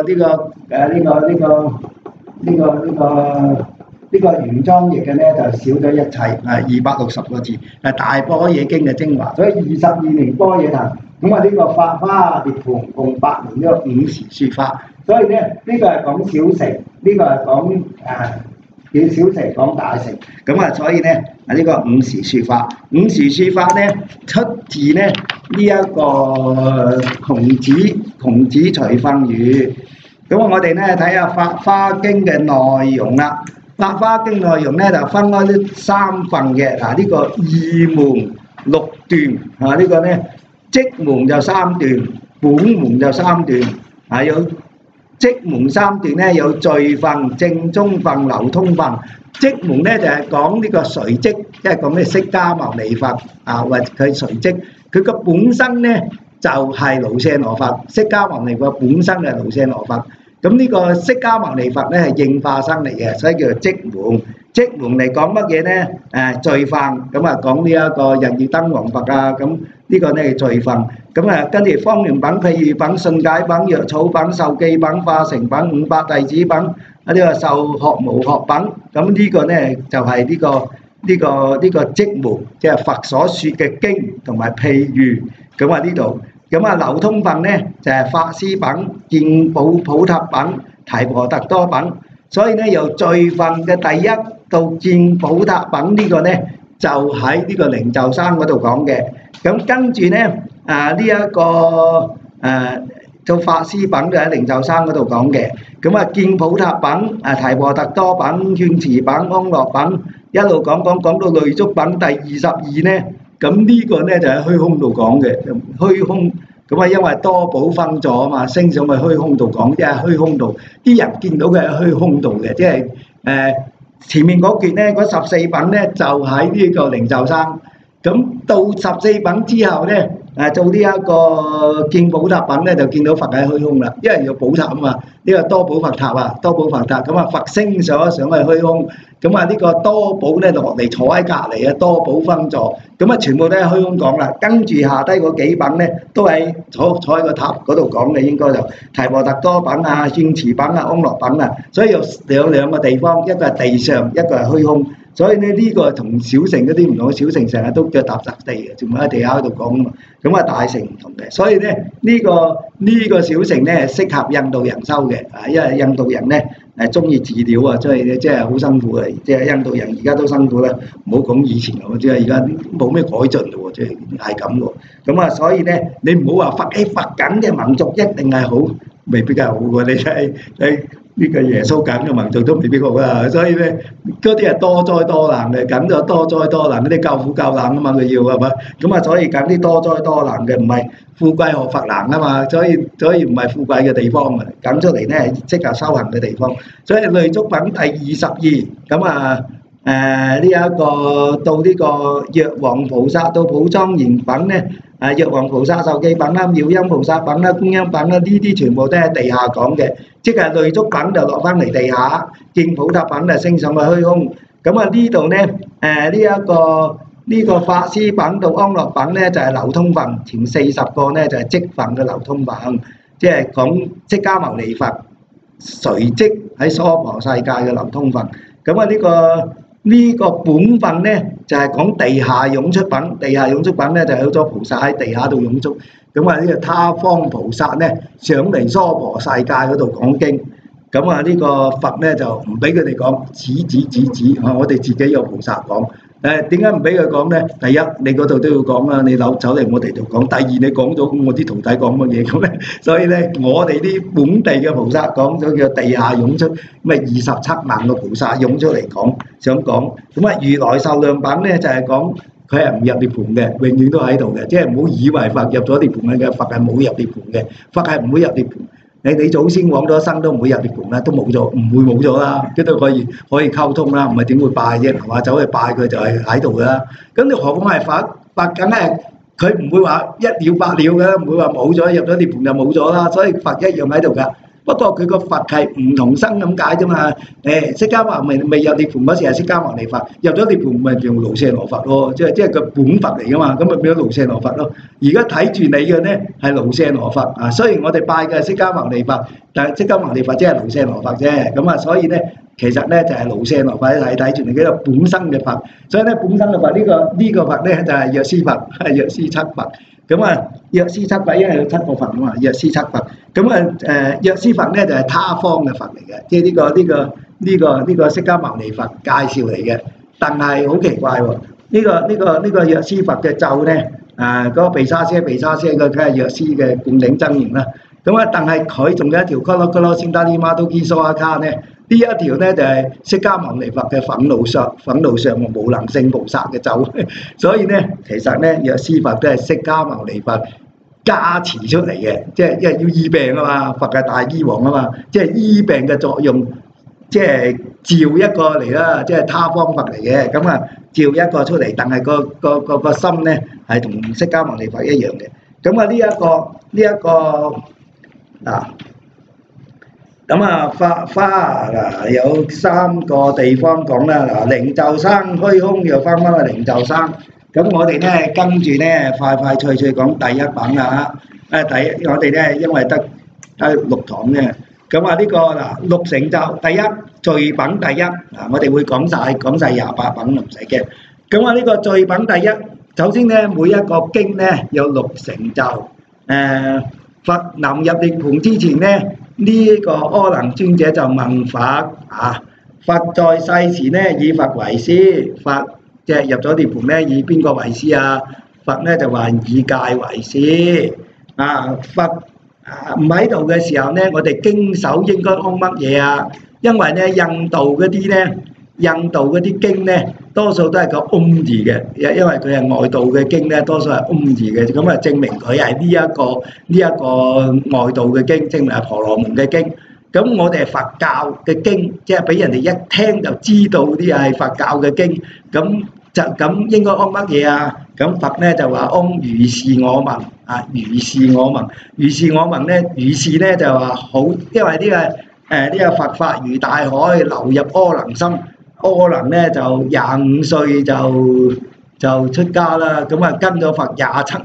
呢個原裝譯嘅咧就少咗一切，係260個字，係大般若經嘅精華。所以22年般若談，咁啊呢個法華涅槃共8年，呢個5時說法。所以咧呢個係講小乘，呢個係講叫小乘講大乘，咁啊，所以咧呢個5時說法，5時說法咧出自咧呢一個孔子隨訓語。咁我哋咧睇下《法華經》嘅內容啦，《法華經》內容咧就分開3份嘅。嗱，呢個異門6段啊，呢個咧即門就3段，本門就3段啊，有即門3段咧有序分、正宗分、流通分。即門咧就係講呢個隨即，即係講咩釋迦牟尼佛啊，或者佢隨即，佢個本身咧就係盧舍羅佛，釋迦牟尼佛本身係盧舍羅佛。咁呢個釋迦牟尼佛咧係應化身嚟嘅，所以叫做即門。即門嚟講乜嘢咧？序分咁啊，講呢一個日月燈王佛啊，咁呢個咧係序分。咁啊，跟住方圓品、譬喻品、信解品、藥草品、受記品、化成品、500弟子品啊，呢個受學無學品。咁呢個咧就係呢個即門，即係佛所説嘅經同埋譬喻。咁啊呢度，咁啊流通品咧就係法師品、見寶塔品、提婆達多品。所以咧由序分嘅第一到見寶塔品呢個咧就喺呢個靈鷲山嗰度講嘅。咁跟住咧呢一個做法師品就喺靈鷲山嗰度講嘅。咁啊見寶塔品、提婆達多品、勸持品、安樂品，一路講到累足品第22咧。咁呢個咧就喺虛空度講嘅，虛空。咁啊，因為多寶分座啊嘛，升上去虛空度講，即係虛空度啲人見到佢喺虛空度嘅，即係前面嗰橛咧，嗰14品咧就喺呢個靈鷲山。咁到14品之後咧，做呢一個見寶塔品咧，就見到佛喺虛空啦，因為有寶塔啊嘛，呢個多寶佛塔啊，多寶佛塔。咁啊，佛升上去虛空，咁啊呢個多寶咧落嚟坐喺隔離啊，多寶分座。咁啊，全部都喺虛空講啦，跟住下低嗰幾品咧，都係坐喺個塔嗰度講嘅，應該就提婆達多品啊、勸持品啊、安樂品啊，所以有兩個地方，一個係地上，一個係虛空。 所以咧呢個同小乘嗰啲唔同，小乘成日都腳踏實地嘅，全部喺地下度講啊嘛。咁啊大乘唔同嘅，所以咧呢個小乘咧適合印度人修嘅，因為印度人咧中意治療啊，所以即係好辛苦嘅，即係印度人而家都辛苦啦。唔好講以前喎，即係而家冇咩改進嘞喎，即係咁喎。咁啊，所以咧你唔好話佛緊嘅民族一定係好，未必係好喎。你睇呢個耶穌緊嘅民族都未必好啊。所以咧嗰啲係多災多難嘅，緊咗多災多難嗰啲救苦救難啊嘛，佢要係嘛。咁啊，所以緊啲多災多難嘅，唔係富貴學佛難啊嘛。所以唔係富貴嘅地方啊，緊出嚟咧係適合修行嘅地方。所以累足品第22咁啊。呢一個到呢個藥王菩薩到普莊嚴品咧，藥王菩薩受記品啦、妙音菩薩品啦、觀音品啦，呢啲全部都喺地下講嘅，即係累足品就落翻嚟地下，見普塔品就升上去虛空。咁啊呢度咧呢個法師品到安樂品咧就係流通分，前40個咧就係即分嘅流通分，即係講釋迦牟尼佛隨即喺娑婆世界嘅流通分。咁啊呢個本分咧就係講地下湧出品，地下湧出品咧就有咗菩薩喺地下度湧出。咁啊呢個他方菩薩咧上嚟娑婆世界嗰度講經。咁啊呢個佛咧就唔俾佢哋講，指我哋自己有菩薩講。點解唔俾佢講咧？第一，你嗰度都要講啦，你走嚟我哋度講。第二，你講咗咁，我啲徒弟講乜嘢咁咧？所以咧，我哋啲本地嘅菩薩講咗叫地下湧出，咩27萬個菩薩湧出嚟講，想講。咁啊，如來受量品咧就係講佢係唔入涅槃嘅，永遠都喺度嘅，即係唔好以為佛入咗涅槃嘅，佛係冇入涅槃嘅，佛係唔會入涅槃。你祖先往咗生都唔會入涅槃啦，都冇咗，唔會冇咗啦，佢都可以溝通啦，唔係點會拜啫？係嘛，走去拜佢就係喺度㗎啦。咁你何況係佛？佛梗係佢唔會話一了百了嘅，唔會話冇咗入咗涅槃就冇咗啦。所以佛一樣喺度㗎。不過佢個佛係唔同生咁解啫嘛。釋迦牟尼未入涅槃嗰時係釋迦牟尼佛，入咗涅槃咪叫盧舍羅佛咯，即係個本佛嚟㗎嘛，咁咪變咗盧舍羅佛咯。而家睇住你嘅咧係盧舍羅佛啊，雖然我哋拜嘅係釋迦牟尼佛，但係釋迦牟尼佛即係盧舍羅佛啫。咁啊，所以咧其實咧就係盧舍羅佛係睇住你嘅本身嘅佛。所以咧本身嘅佛呢個佛咧就係藥師佛，係藥師七佛。咁啊，藥師七佛因為有7個佛啊嘛，藥師七佛。咁啊藥師佛咧就係他方嘅佛嚟嘅，即係呢個釋迦牟尼佛介紹嚟嘅。但係好奇怪喎，呢個藥師佛嘅咒咧，嗰個毗沙遮嗰梗係藥師嘅灌頂真言啦。咁啊，但係佢仲有一條伽羅伽羅仙達利瑪都基蘇阿卡咧，呢一條咧就係釋迦牟尼佛嘅憤怒上無能勝菩薩嘅咒。所以咧，其實咧藥師佛都係釋迦牟尼佛加持出嚟嘅，即係因為要醫病啊嘛，佛係大醫王啊嘛，即係醫病嘅作用，即係召一個嚟啦，即係他方佛嚟嘅。咁啊，召一個出嚟，但係個心咧係同釋迦牟尼佛一樣嘅。咁啊呢一個嗱，咁啊花嗱有3個地方講啦。嗱，靈鷲山虛空又翻去靈鷲山。咁我哋咧跟住咧快脆講第一品啦嚇。我哋咧因為得6堂嘅。咁啊呢個嗱6成就第一序品第一。嗱，我哋會講晒28品唔使驚。咁啊呢個序品第一，首先咧每一個經咧有6成就。佛臨入涅槃之前咧，呢個阿能尊者就問佛啊，佛在世時咧以佛為師，佛即係入咗涅槃咧以邊個為師啊？佛咧就話以戒為師。佛唔喺度嘅時候咧，我哋經手應該安乜嘢啊？因為咧印度嗰啲經咧，多數都係個唵字嘅，因為佢係外道嘅經咧，多數係唵字嘅，咁啊證明佢係呢一個外道嘅經，證明係婆羅門嘅經。咁我哋係佛教嘅經，即係俾人哋一聽就知道啲係佛教嘅經，咁應該安乜嘢啊？咁佛咧就話安如是我聞啊，如是我聞，如是我聞咧，如是咧就話好，因為呢個佛法如大海流入阿能心。阿能咧就25歲就出家啦，咁啊跟咗佛27年，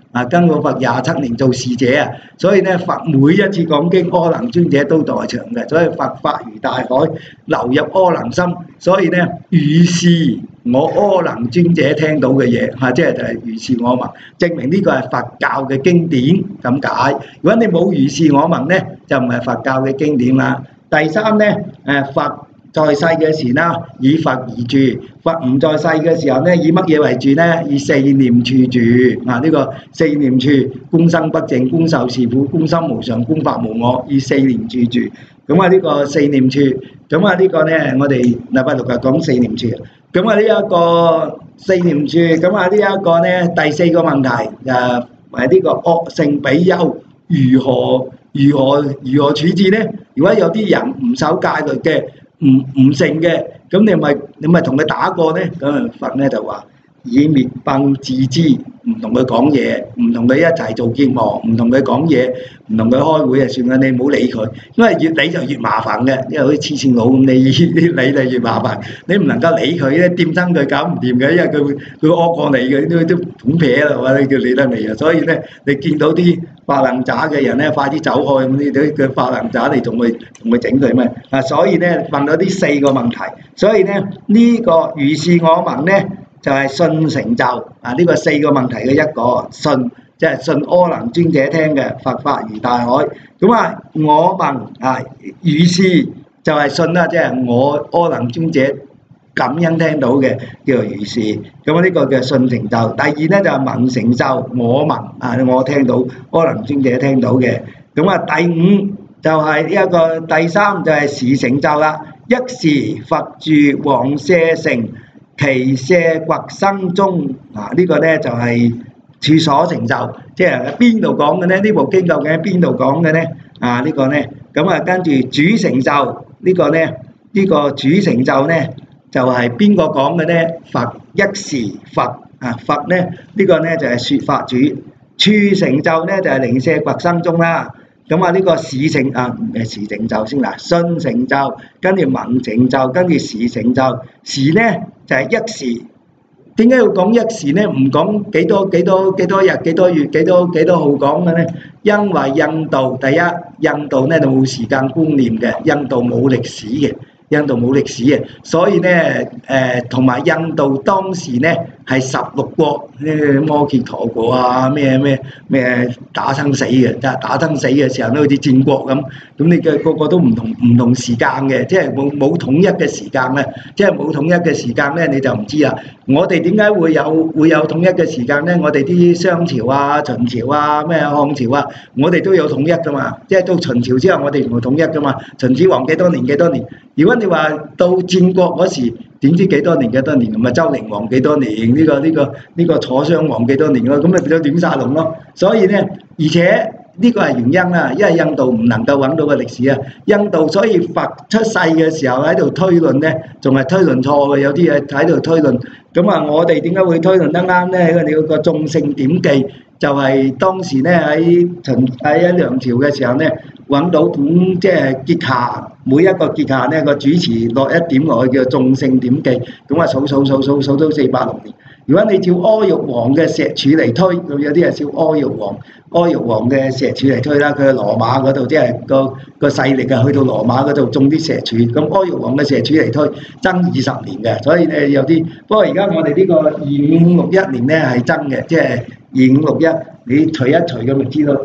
跟過佛27年做侍者啊，所以咧佛每一次講經，阿能尊者都在場嘅，所以佛法如大海，流入阿能心，所以咧如是我阿能尊者聽到嘅嘢即係就係如是我聞，證明呢個係佛教嘅經典咁解。如果你冇如是我聞咧，就唔係佛教嘅經典啦。第三咧，佛在世嘅時啦，以佛而住；佛唔在世嘅時候咧，以乜嘢為住咧？以四念處住。呢個四念處，觀身不淨，觀受是苦，觀心無常，觀法無我，以四念處住。咁呢個四念處，咁呢個咧，我哋禮拜六日講四念處。咁呢一個四念處，咁呢一個咧，第四個問題係呢個惡性比丘如何處置咧？如果有啲人唔守戒律嘅，唔成嘅，咁你咪同佢打過咧？咁佛咧就話以滅崩自知，唔同佢講嘢，唔同佢一齊做結盟，唔同佢講嘢，唔同佢開會就算啦，你唔好理佢，因為越理就越麻煩嘅，因為好似黐線佬咁，你理就越麻煩，你唔能夠理佢咧，掂親佢搞唔掂嘅，因為佢會惡過你嘅，都捅撇啦，或者叫理得你啊，所以咧你見到啲發能渣嘅人咧，快啲走開咁，呢啲佢發能渣你同佢整佢咩？所以咧問咗呢四個問題，所以咧呢個如是我聞咧。就係信成就呢個四個問題嘅一個信，即係信阿能尊者聽嘅佛法如大海。咁我聞如是就係信啦，即係我阿能尊者感恩聽到嘅叫做如是。咁呢個叫信成就。第二咧就係聞成就，我聞我聽到阿能尊者聽到嘅。咁第五就係呢一個，第三就係時成就啦。一時佛住王舍城。其舍崛生中呢個咧就係處所成就，即係邊度講嘅咧？呢部經究竟喺邊度講嘅咧？呢個咧，咁跟住主成就呢個咧，呢個主成就咧就係邊個講嘅咧？佛一時佛佛咧呢個咧就係説法主，處成就咧就係靈舍崛生中啦。咁呢個時成就先啦，信成就，跟住聞成就，跟住時成就。時咧就係一時，點解要講一時咧？唔講幾多日、幾多月、幾多號講嘅咧？因為印度第一，印度咧就冇時間觀念嘅，印度冇歷史嘅。印度冇歷史嘅，所以咧同埋印度當時咧係16國摩羯陀國啊，咩打生死嘅，打生死嘅時候都好似戰國咁，咁你嘅個個都唔同時間嘅，即係冇統一嘅時間咧，即係冇統一嘅時間咧你就唔知啦。我哋點解會有統一嘅時間咧？我哋啲商朝啊、秦朝啊、咩漢朝啊，我哋都有統一噶嘛，即係到秦朝之後我哋唔會統一噶嘛。秦始皇幾多年？如果你話到戰國嗰時，點知幾多年？咁啊周寧王幾多年？呢個楚襄王幾多年咯？咁咪變咗亂晒龍咯。所以咧，而且呢個係原因啦，因為印度唔能夠揾到個歷史啊。印度所以佛出世嘅時候喺度推論咧，仲係推論錯嘅，有啲嘢喺度推論。咁我哋點解會推論得啱咧？因為你個眾聖典記就係當時咧喺梁朝嘅時候咧。揾到本即係結下，每一個結下咧個主持落一點落去叫眾聖典記，咁數到406年。如果你照阿育王嘅石柱嚟推，咁有啲係照阿育王嘅石柱嚟推啦。佢喺羅馬嗰度，即係個勢力去到羅馬嗰度種啲石柱。咁阿育王嘅石柱嚟推，爭20年嘅，所以有啲。不過而家我哋呢個2561年咧係真嘅，即係2561，你除一除咁咪知道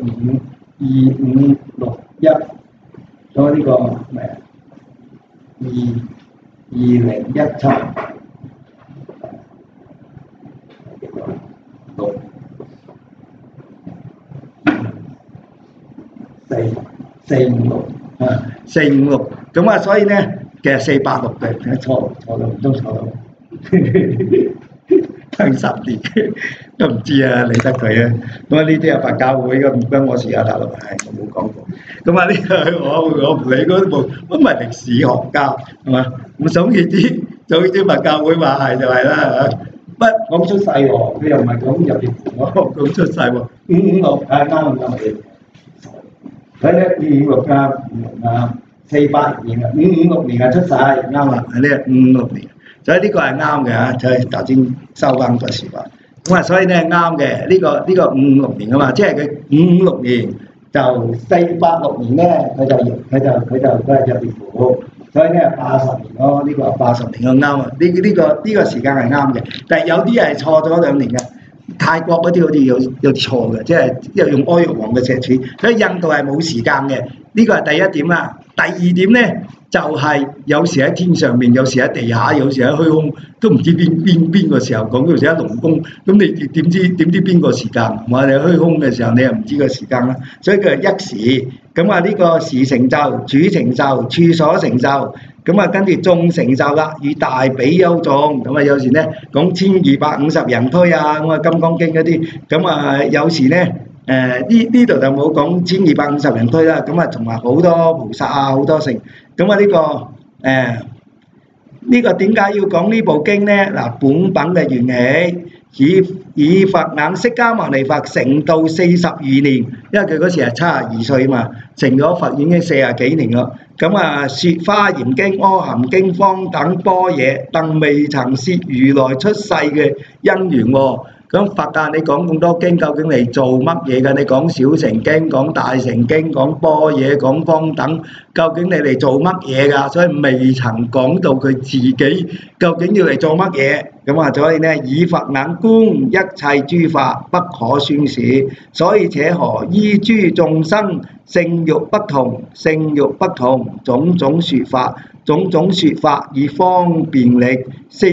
2561。所以呢個咩？20176 456 456咁所以咧其實486嘅，錯到唔都錯到，爭10年都唔知啊，理得佢啊！咁呢啲係佛教會嘅，唔關我事啊，大佬，我冇講過。咁呢個我唔理嗰部，我唔係歷史學家，係嘛？咁總言之佛教會話係就係啦嚇。不講出世喎，佢又唔係講入邊喎，講出世喎。556啱嘅。睇咧556加48年啊，556年出世啱啦，係呢556年。所以呢個係啱嘅嚇，就係頭先收翻個説話。 咁啊，所以咧啱嘅，呢個556年啊嘛，即係佢556年就486年咧，佢係入年符，所以咧80年咯，呢個80年就啱啊，呢個時間係啱嘅，但係有啲係錯咗2年嘅。泰國嗰啲好似有錯嘅，即係因為用阿育王嘅石柱，所以印度係冇時間嘅。呢個係第一點啦。第二點咧就係有時喺天上面，有時喺地下，有時喺虛空，都唔知邊個時候講，有時喺龍宮，咁你點知邊個時間？我哋虛空嘅時候，你又唔知個時間啦。所以佢係一時。咁啊，呢個時成就、主成就、處所成就。咁啊，跟住眾成就啦，與大比丘眾。咁啊，有時咧講1250人推啊，咁啊《金剛經》嗰啲。咁啊，有時咧呢度就冇講1250人推啦。咁啊，同埋好多菩薩啊，好多成。咁啊，呢個點解要講呢部經咧？嗱，本品嘅緣起，以佛眼釋迦牟尼佛成道42年，因為佢嗰時係72歲嘛，成咗佛已經40幾年咯。咁啊，説華嚴經、阿含經、方等般若，但未曾説如來出世嘅因緣喎。咁佛教你講咁多經，究竟嚟做乜嘢㗎？你講小乘經、講大乘經、講般若、講方等，究竟你嚟做乜嘢㗎？所以未曾講到佢自己究竟要嚟做乜嘢。咁啊，所以咧，以佛眼觀一切諸法不可宣示，所以且何依諸眾生性欲不同，種種説法，以方便力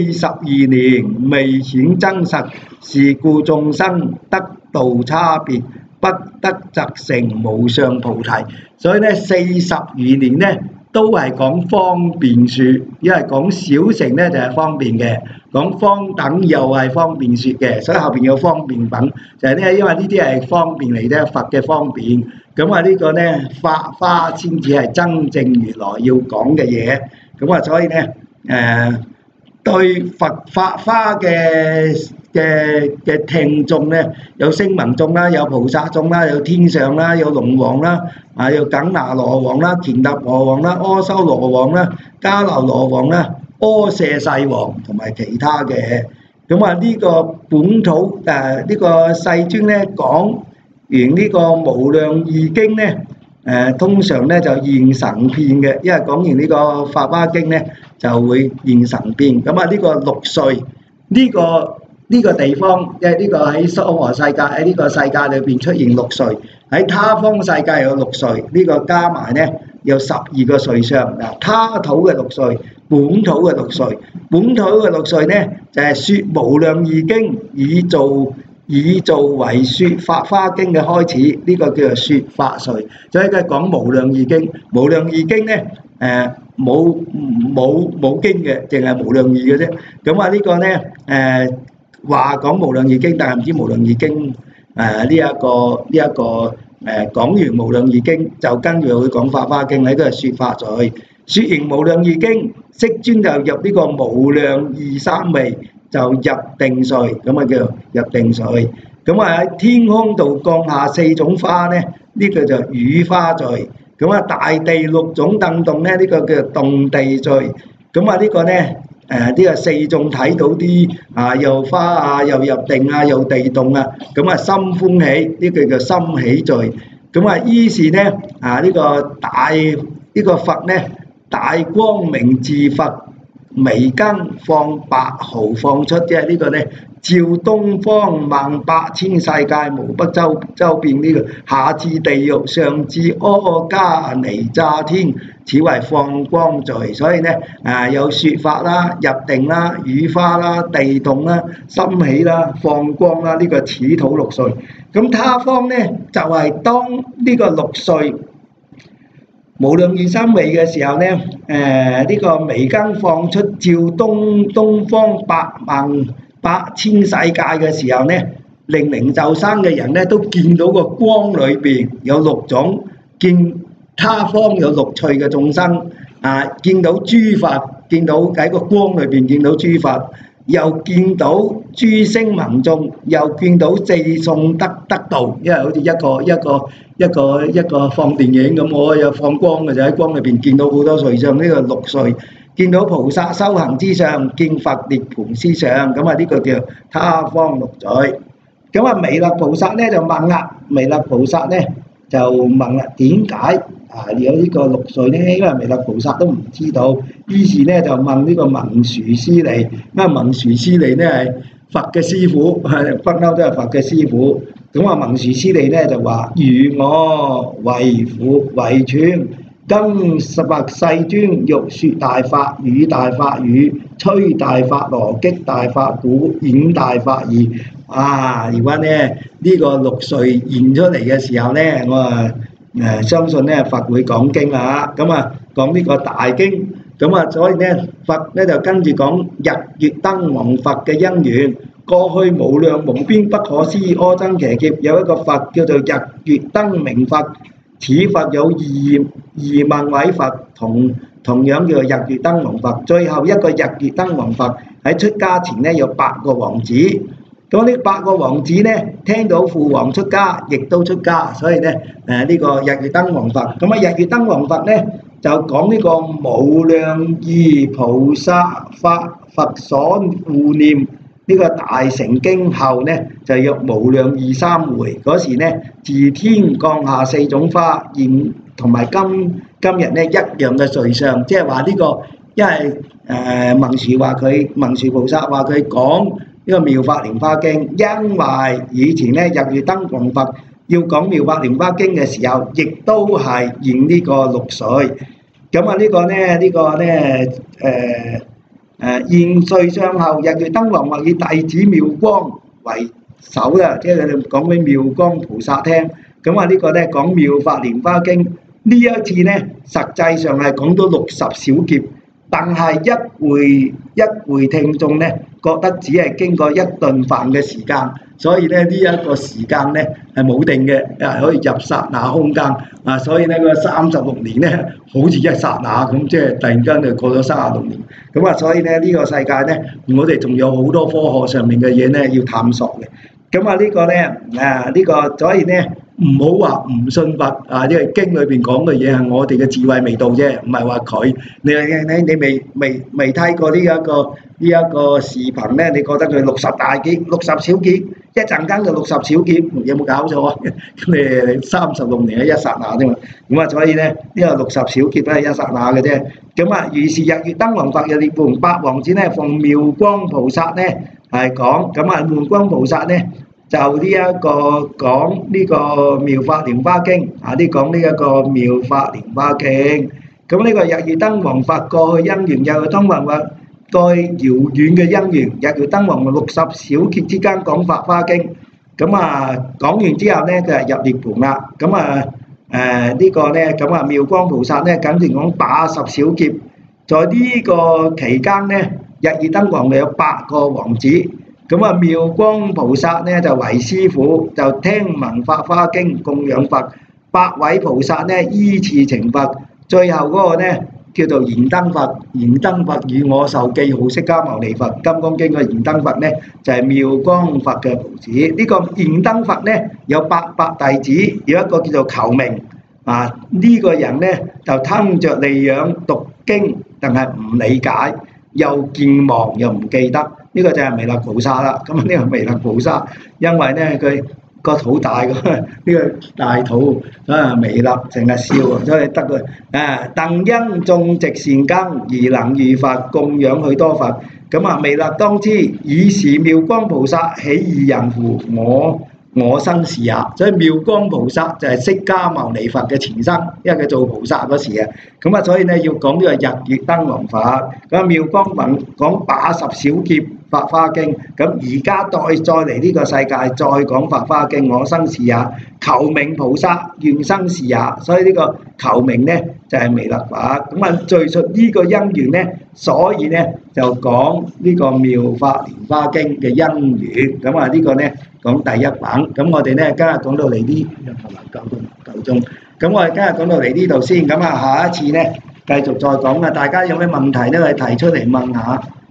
42年未顯真實，是故眾生得道差別，不得則成無上菩提。所以咧，42年咧都係講方便説，因為講小乘咧就係方便嘅，講方等又係方便説嘅，所以後邊有方便品，就係咧，因為呢啲係方便嚟啫，佛嘅方便。咁啊，呢個咧法花先至係真正如來要講嘅嘢。咁啊，所以咧對佛法花嘅聽眾咧，有聲聞眾啦，有菩薩眾啦，有天上啦，有龍王啦，有緊那羅王啦、乾闥羅王啦、阿修羅王啦、迦樓羅王啦、阿闍世王同埋其他嘅。咁啊，呢個本土呢個世尊咧講完呢個無量義經咧，通常咧就現神變嘅，因為講完呢個法華經咧就會現神變。咁啊，呢個六歲呢個地方，即係呢個喺娑婆世界，喺呢個世界裏邊出現六歲，喺他方世界有六歲，呢個加埋咧有12個歲相。嗱，他土嘅六歲，本土嘅六歲，本土嘅六歲咧就係説無量義經，以做為説法華經嘅開始，呢個叫做説法歲。所以佢講無量義經，無量義經咧冇經嘅，淨係無量義嘅啫。咁啊，呢個咧話講無量義經，但係唔知無量義經呢一個講完無量義經，就跟住會講法華經，喺度説法歲。説完無量義經，釋尊就入呢個無量義三昧，就入定歲，咁啊叫入定歲。咁啊喺天空度降下4種花咧，呢個就雨花歲。咁啊大地6種燈動咧，呢個叫動地歲。咁啊呢個咧呢個4眾睇到啲又花啊，又入定啊，又地動啊，咁啊心歡喜，呢個叫心喜歲。咁啊於是咧呢個佛咧大光明自佛眉根放白毫放出，即係呢個咧照東方18000世界無不周遍，呢個下至地獄，上至阿迦尼吒天，此為放光歲。所以咧有説法啦、入定啦、雨花啦、地動啦、心喜啦、放光啦，呢個此土六歲。咁他方咧就係當呢個6歲無量義三昧嘅時候咧，呢個眉根放出照東方18000世界嘅時候咧，令靈鷲山嘅人咧都見到個光裏邊有6種，見他方有6趣嘅眾生，見到諸佛，見到喺個光裏邊見到諸佛，又見到諸聲聞眾，又見到四眾得道，因為好似一個放電影咁，我有放光嘅就喺光裏邊見到好多瑞相，呢個6歲。 見到菩薩修行之相，見佛涅槃之相，咁啊呢個叫他方六罪。咁啊彌勒菩薩咧就問啦，彌勒菩薩咧就問啦，點解有呢個六罪咧？因為彌勒菩薩都唔知道，於是咧就問呢個文殊師利。因為文殊師利咧係佛嘅師傅，不嬲都係佛嘅師傅。咁啊文殊師利咧就話：如我為父為尊，今18世尊欲説大法，語大法語，吹大法螺，擊大法鼓，演大法義。如果咧呢個六歲現出嚟嘅時候咧，我相信咧佛會講經啦嚇，咁講呢個大經，咁所以咧佛咧就跟住講日月燈王佛嘅因緣。過去無量無邊不可思議阿僧祇劫，有一個佛叫做日月燈明佛，此佛有二萬位佛，同樣叫做日月燈王佛。最後一個日月燈王佛喺出家前咧有8個王子。咁呢8個王子咧聽到父王出家，亦都出家，所以咧呢個日月燈王佛。咁日月燈王佛咧就講呢個無量義菩薩法佛所護念呢個大乘經後咧，就約無量義3回。嗰時咧自天降下4種花，現同埋今日咧一樣嘅瑞相，即係話呢個，因為文殊菩薩話佢講呢個妙法蓮花經，因為以前咧日月燈王佛要講妙法蓮花經嘅時候，亦都係現呢個6歲。咁呢個現瑞相後，日月燈王佛以弟子妙光為首啦，即係佢哋講俾妙光菩薩聽。咁呢個咧講妙法蓮花經，呢一次咧實際上係講到60小劫，但係一回聽眾咧覺得只係經過1頓飯嘅時間，所以咧呢一個時間咧係冇定嘅，可以入剎那空間。所以咧個36年咧好似一剎那咁，即係突然間就過咗36年。所以咧呢個世界咧，我哋仲有好多科學上面嘅嘢咧要探索嘅。呢個咧所以咧唔好話唔信佛因為經裏邊講嘅嘢係我哋嘅智慧未到啫，唔係話佢你未睇過呢一個視頻咧，你覺得佢60大劫、60小劫，一陣間就60小劫，有冇搞錯啊？咁你36年係一剎那啫嘛，所以咧呢個60小劫都係一剎那嘅啫。於是日月燈王佛嘅涅槃8王子咧，奉妙光菩薩咧係講，妙光菩薩咧就呢一個講呢個妙法蓮花經講呢一個妙法蓮花經。呢個日月燈王佛過去因緣，日月燈王佛過去遙遠嘅因緣，日月燈王60小劫之間講法花經。講完之後咧，佢係入涅槃啦。呢個咧妙光菩薩咧緊接講80小劫，在呢個期間咧，日月燈王有8個王子。妙光菩薩咧就為師傅，就聽聞法花經供養佛，8位菩薩咧依次成佛。最後嗰個咧叫做燃燈佛，燃燈佛與我受記號釋迦牟尼佛。金剛經嘅燃燈佛咧就係妙光佛嘅徒子。呢個燃燈佛咧有800弟子，有一個叫做求明呢個人咧就吞着利養讀經，但係唔理解，又健忘又唔記得。呢個就係彌勒菩薩啦。呢個彌勒菩薩，因為咧佢個肚大呢個大肚彌勒成日笑，所以得佢鄧因種植善根而能遇佛，供養許多佛。彌勒當知以是妙光菩薩豈異人乎？我生是也。所以妙光菩薩就係釋迦牟尼佛嘅前身，因為佢做菩薩嗰時所以咧要講呢個日月燈王佛。妙光佛講80小劫法花經，而家再嚟呢個世界再講法花經，我生是也。求明菩薩願生是也。所以呢個求明咧就係彌勒佛。敘述呢個因緣咧，所以咧就講呢個妙法蓮花經嘅因緣。呢個咧講第一品。我哋咧今日講到嚟呢9鐘。我哋今日講到嚟呢度先。下一次咧繼續再講。大家有咩問題咧，可以提出嚟問下。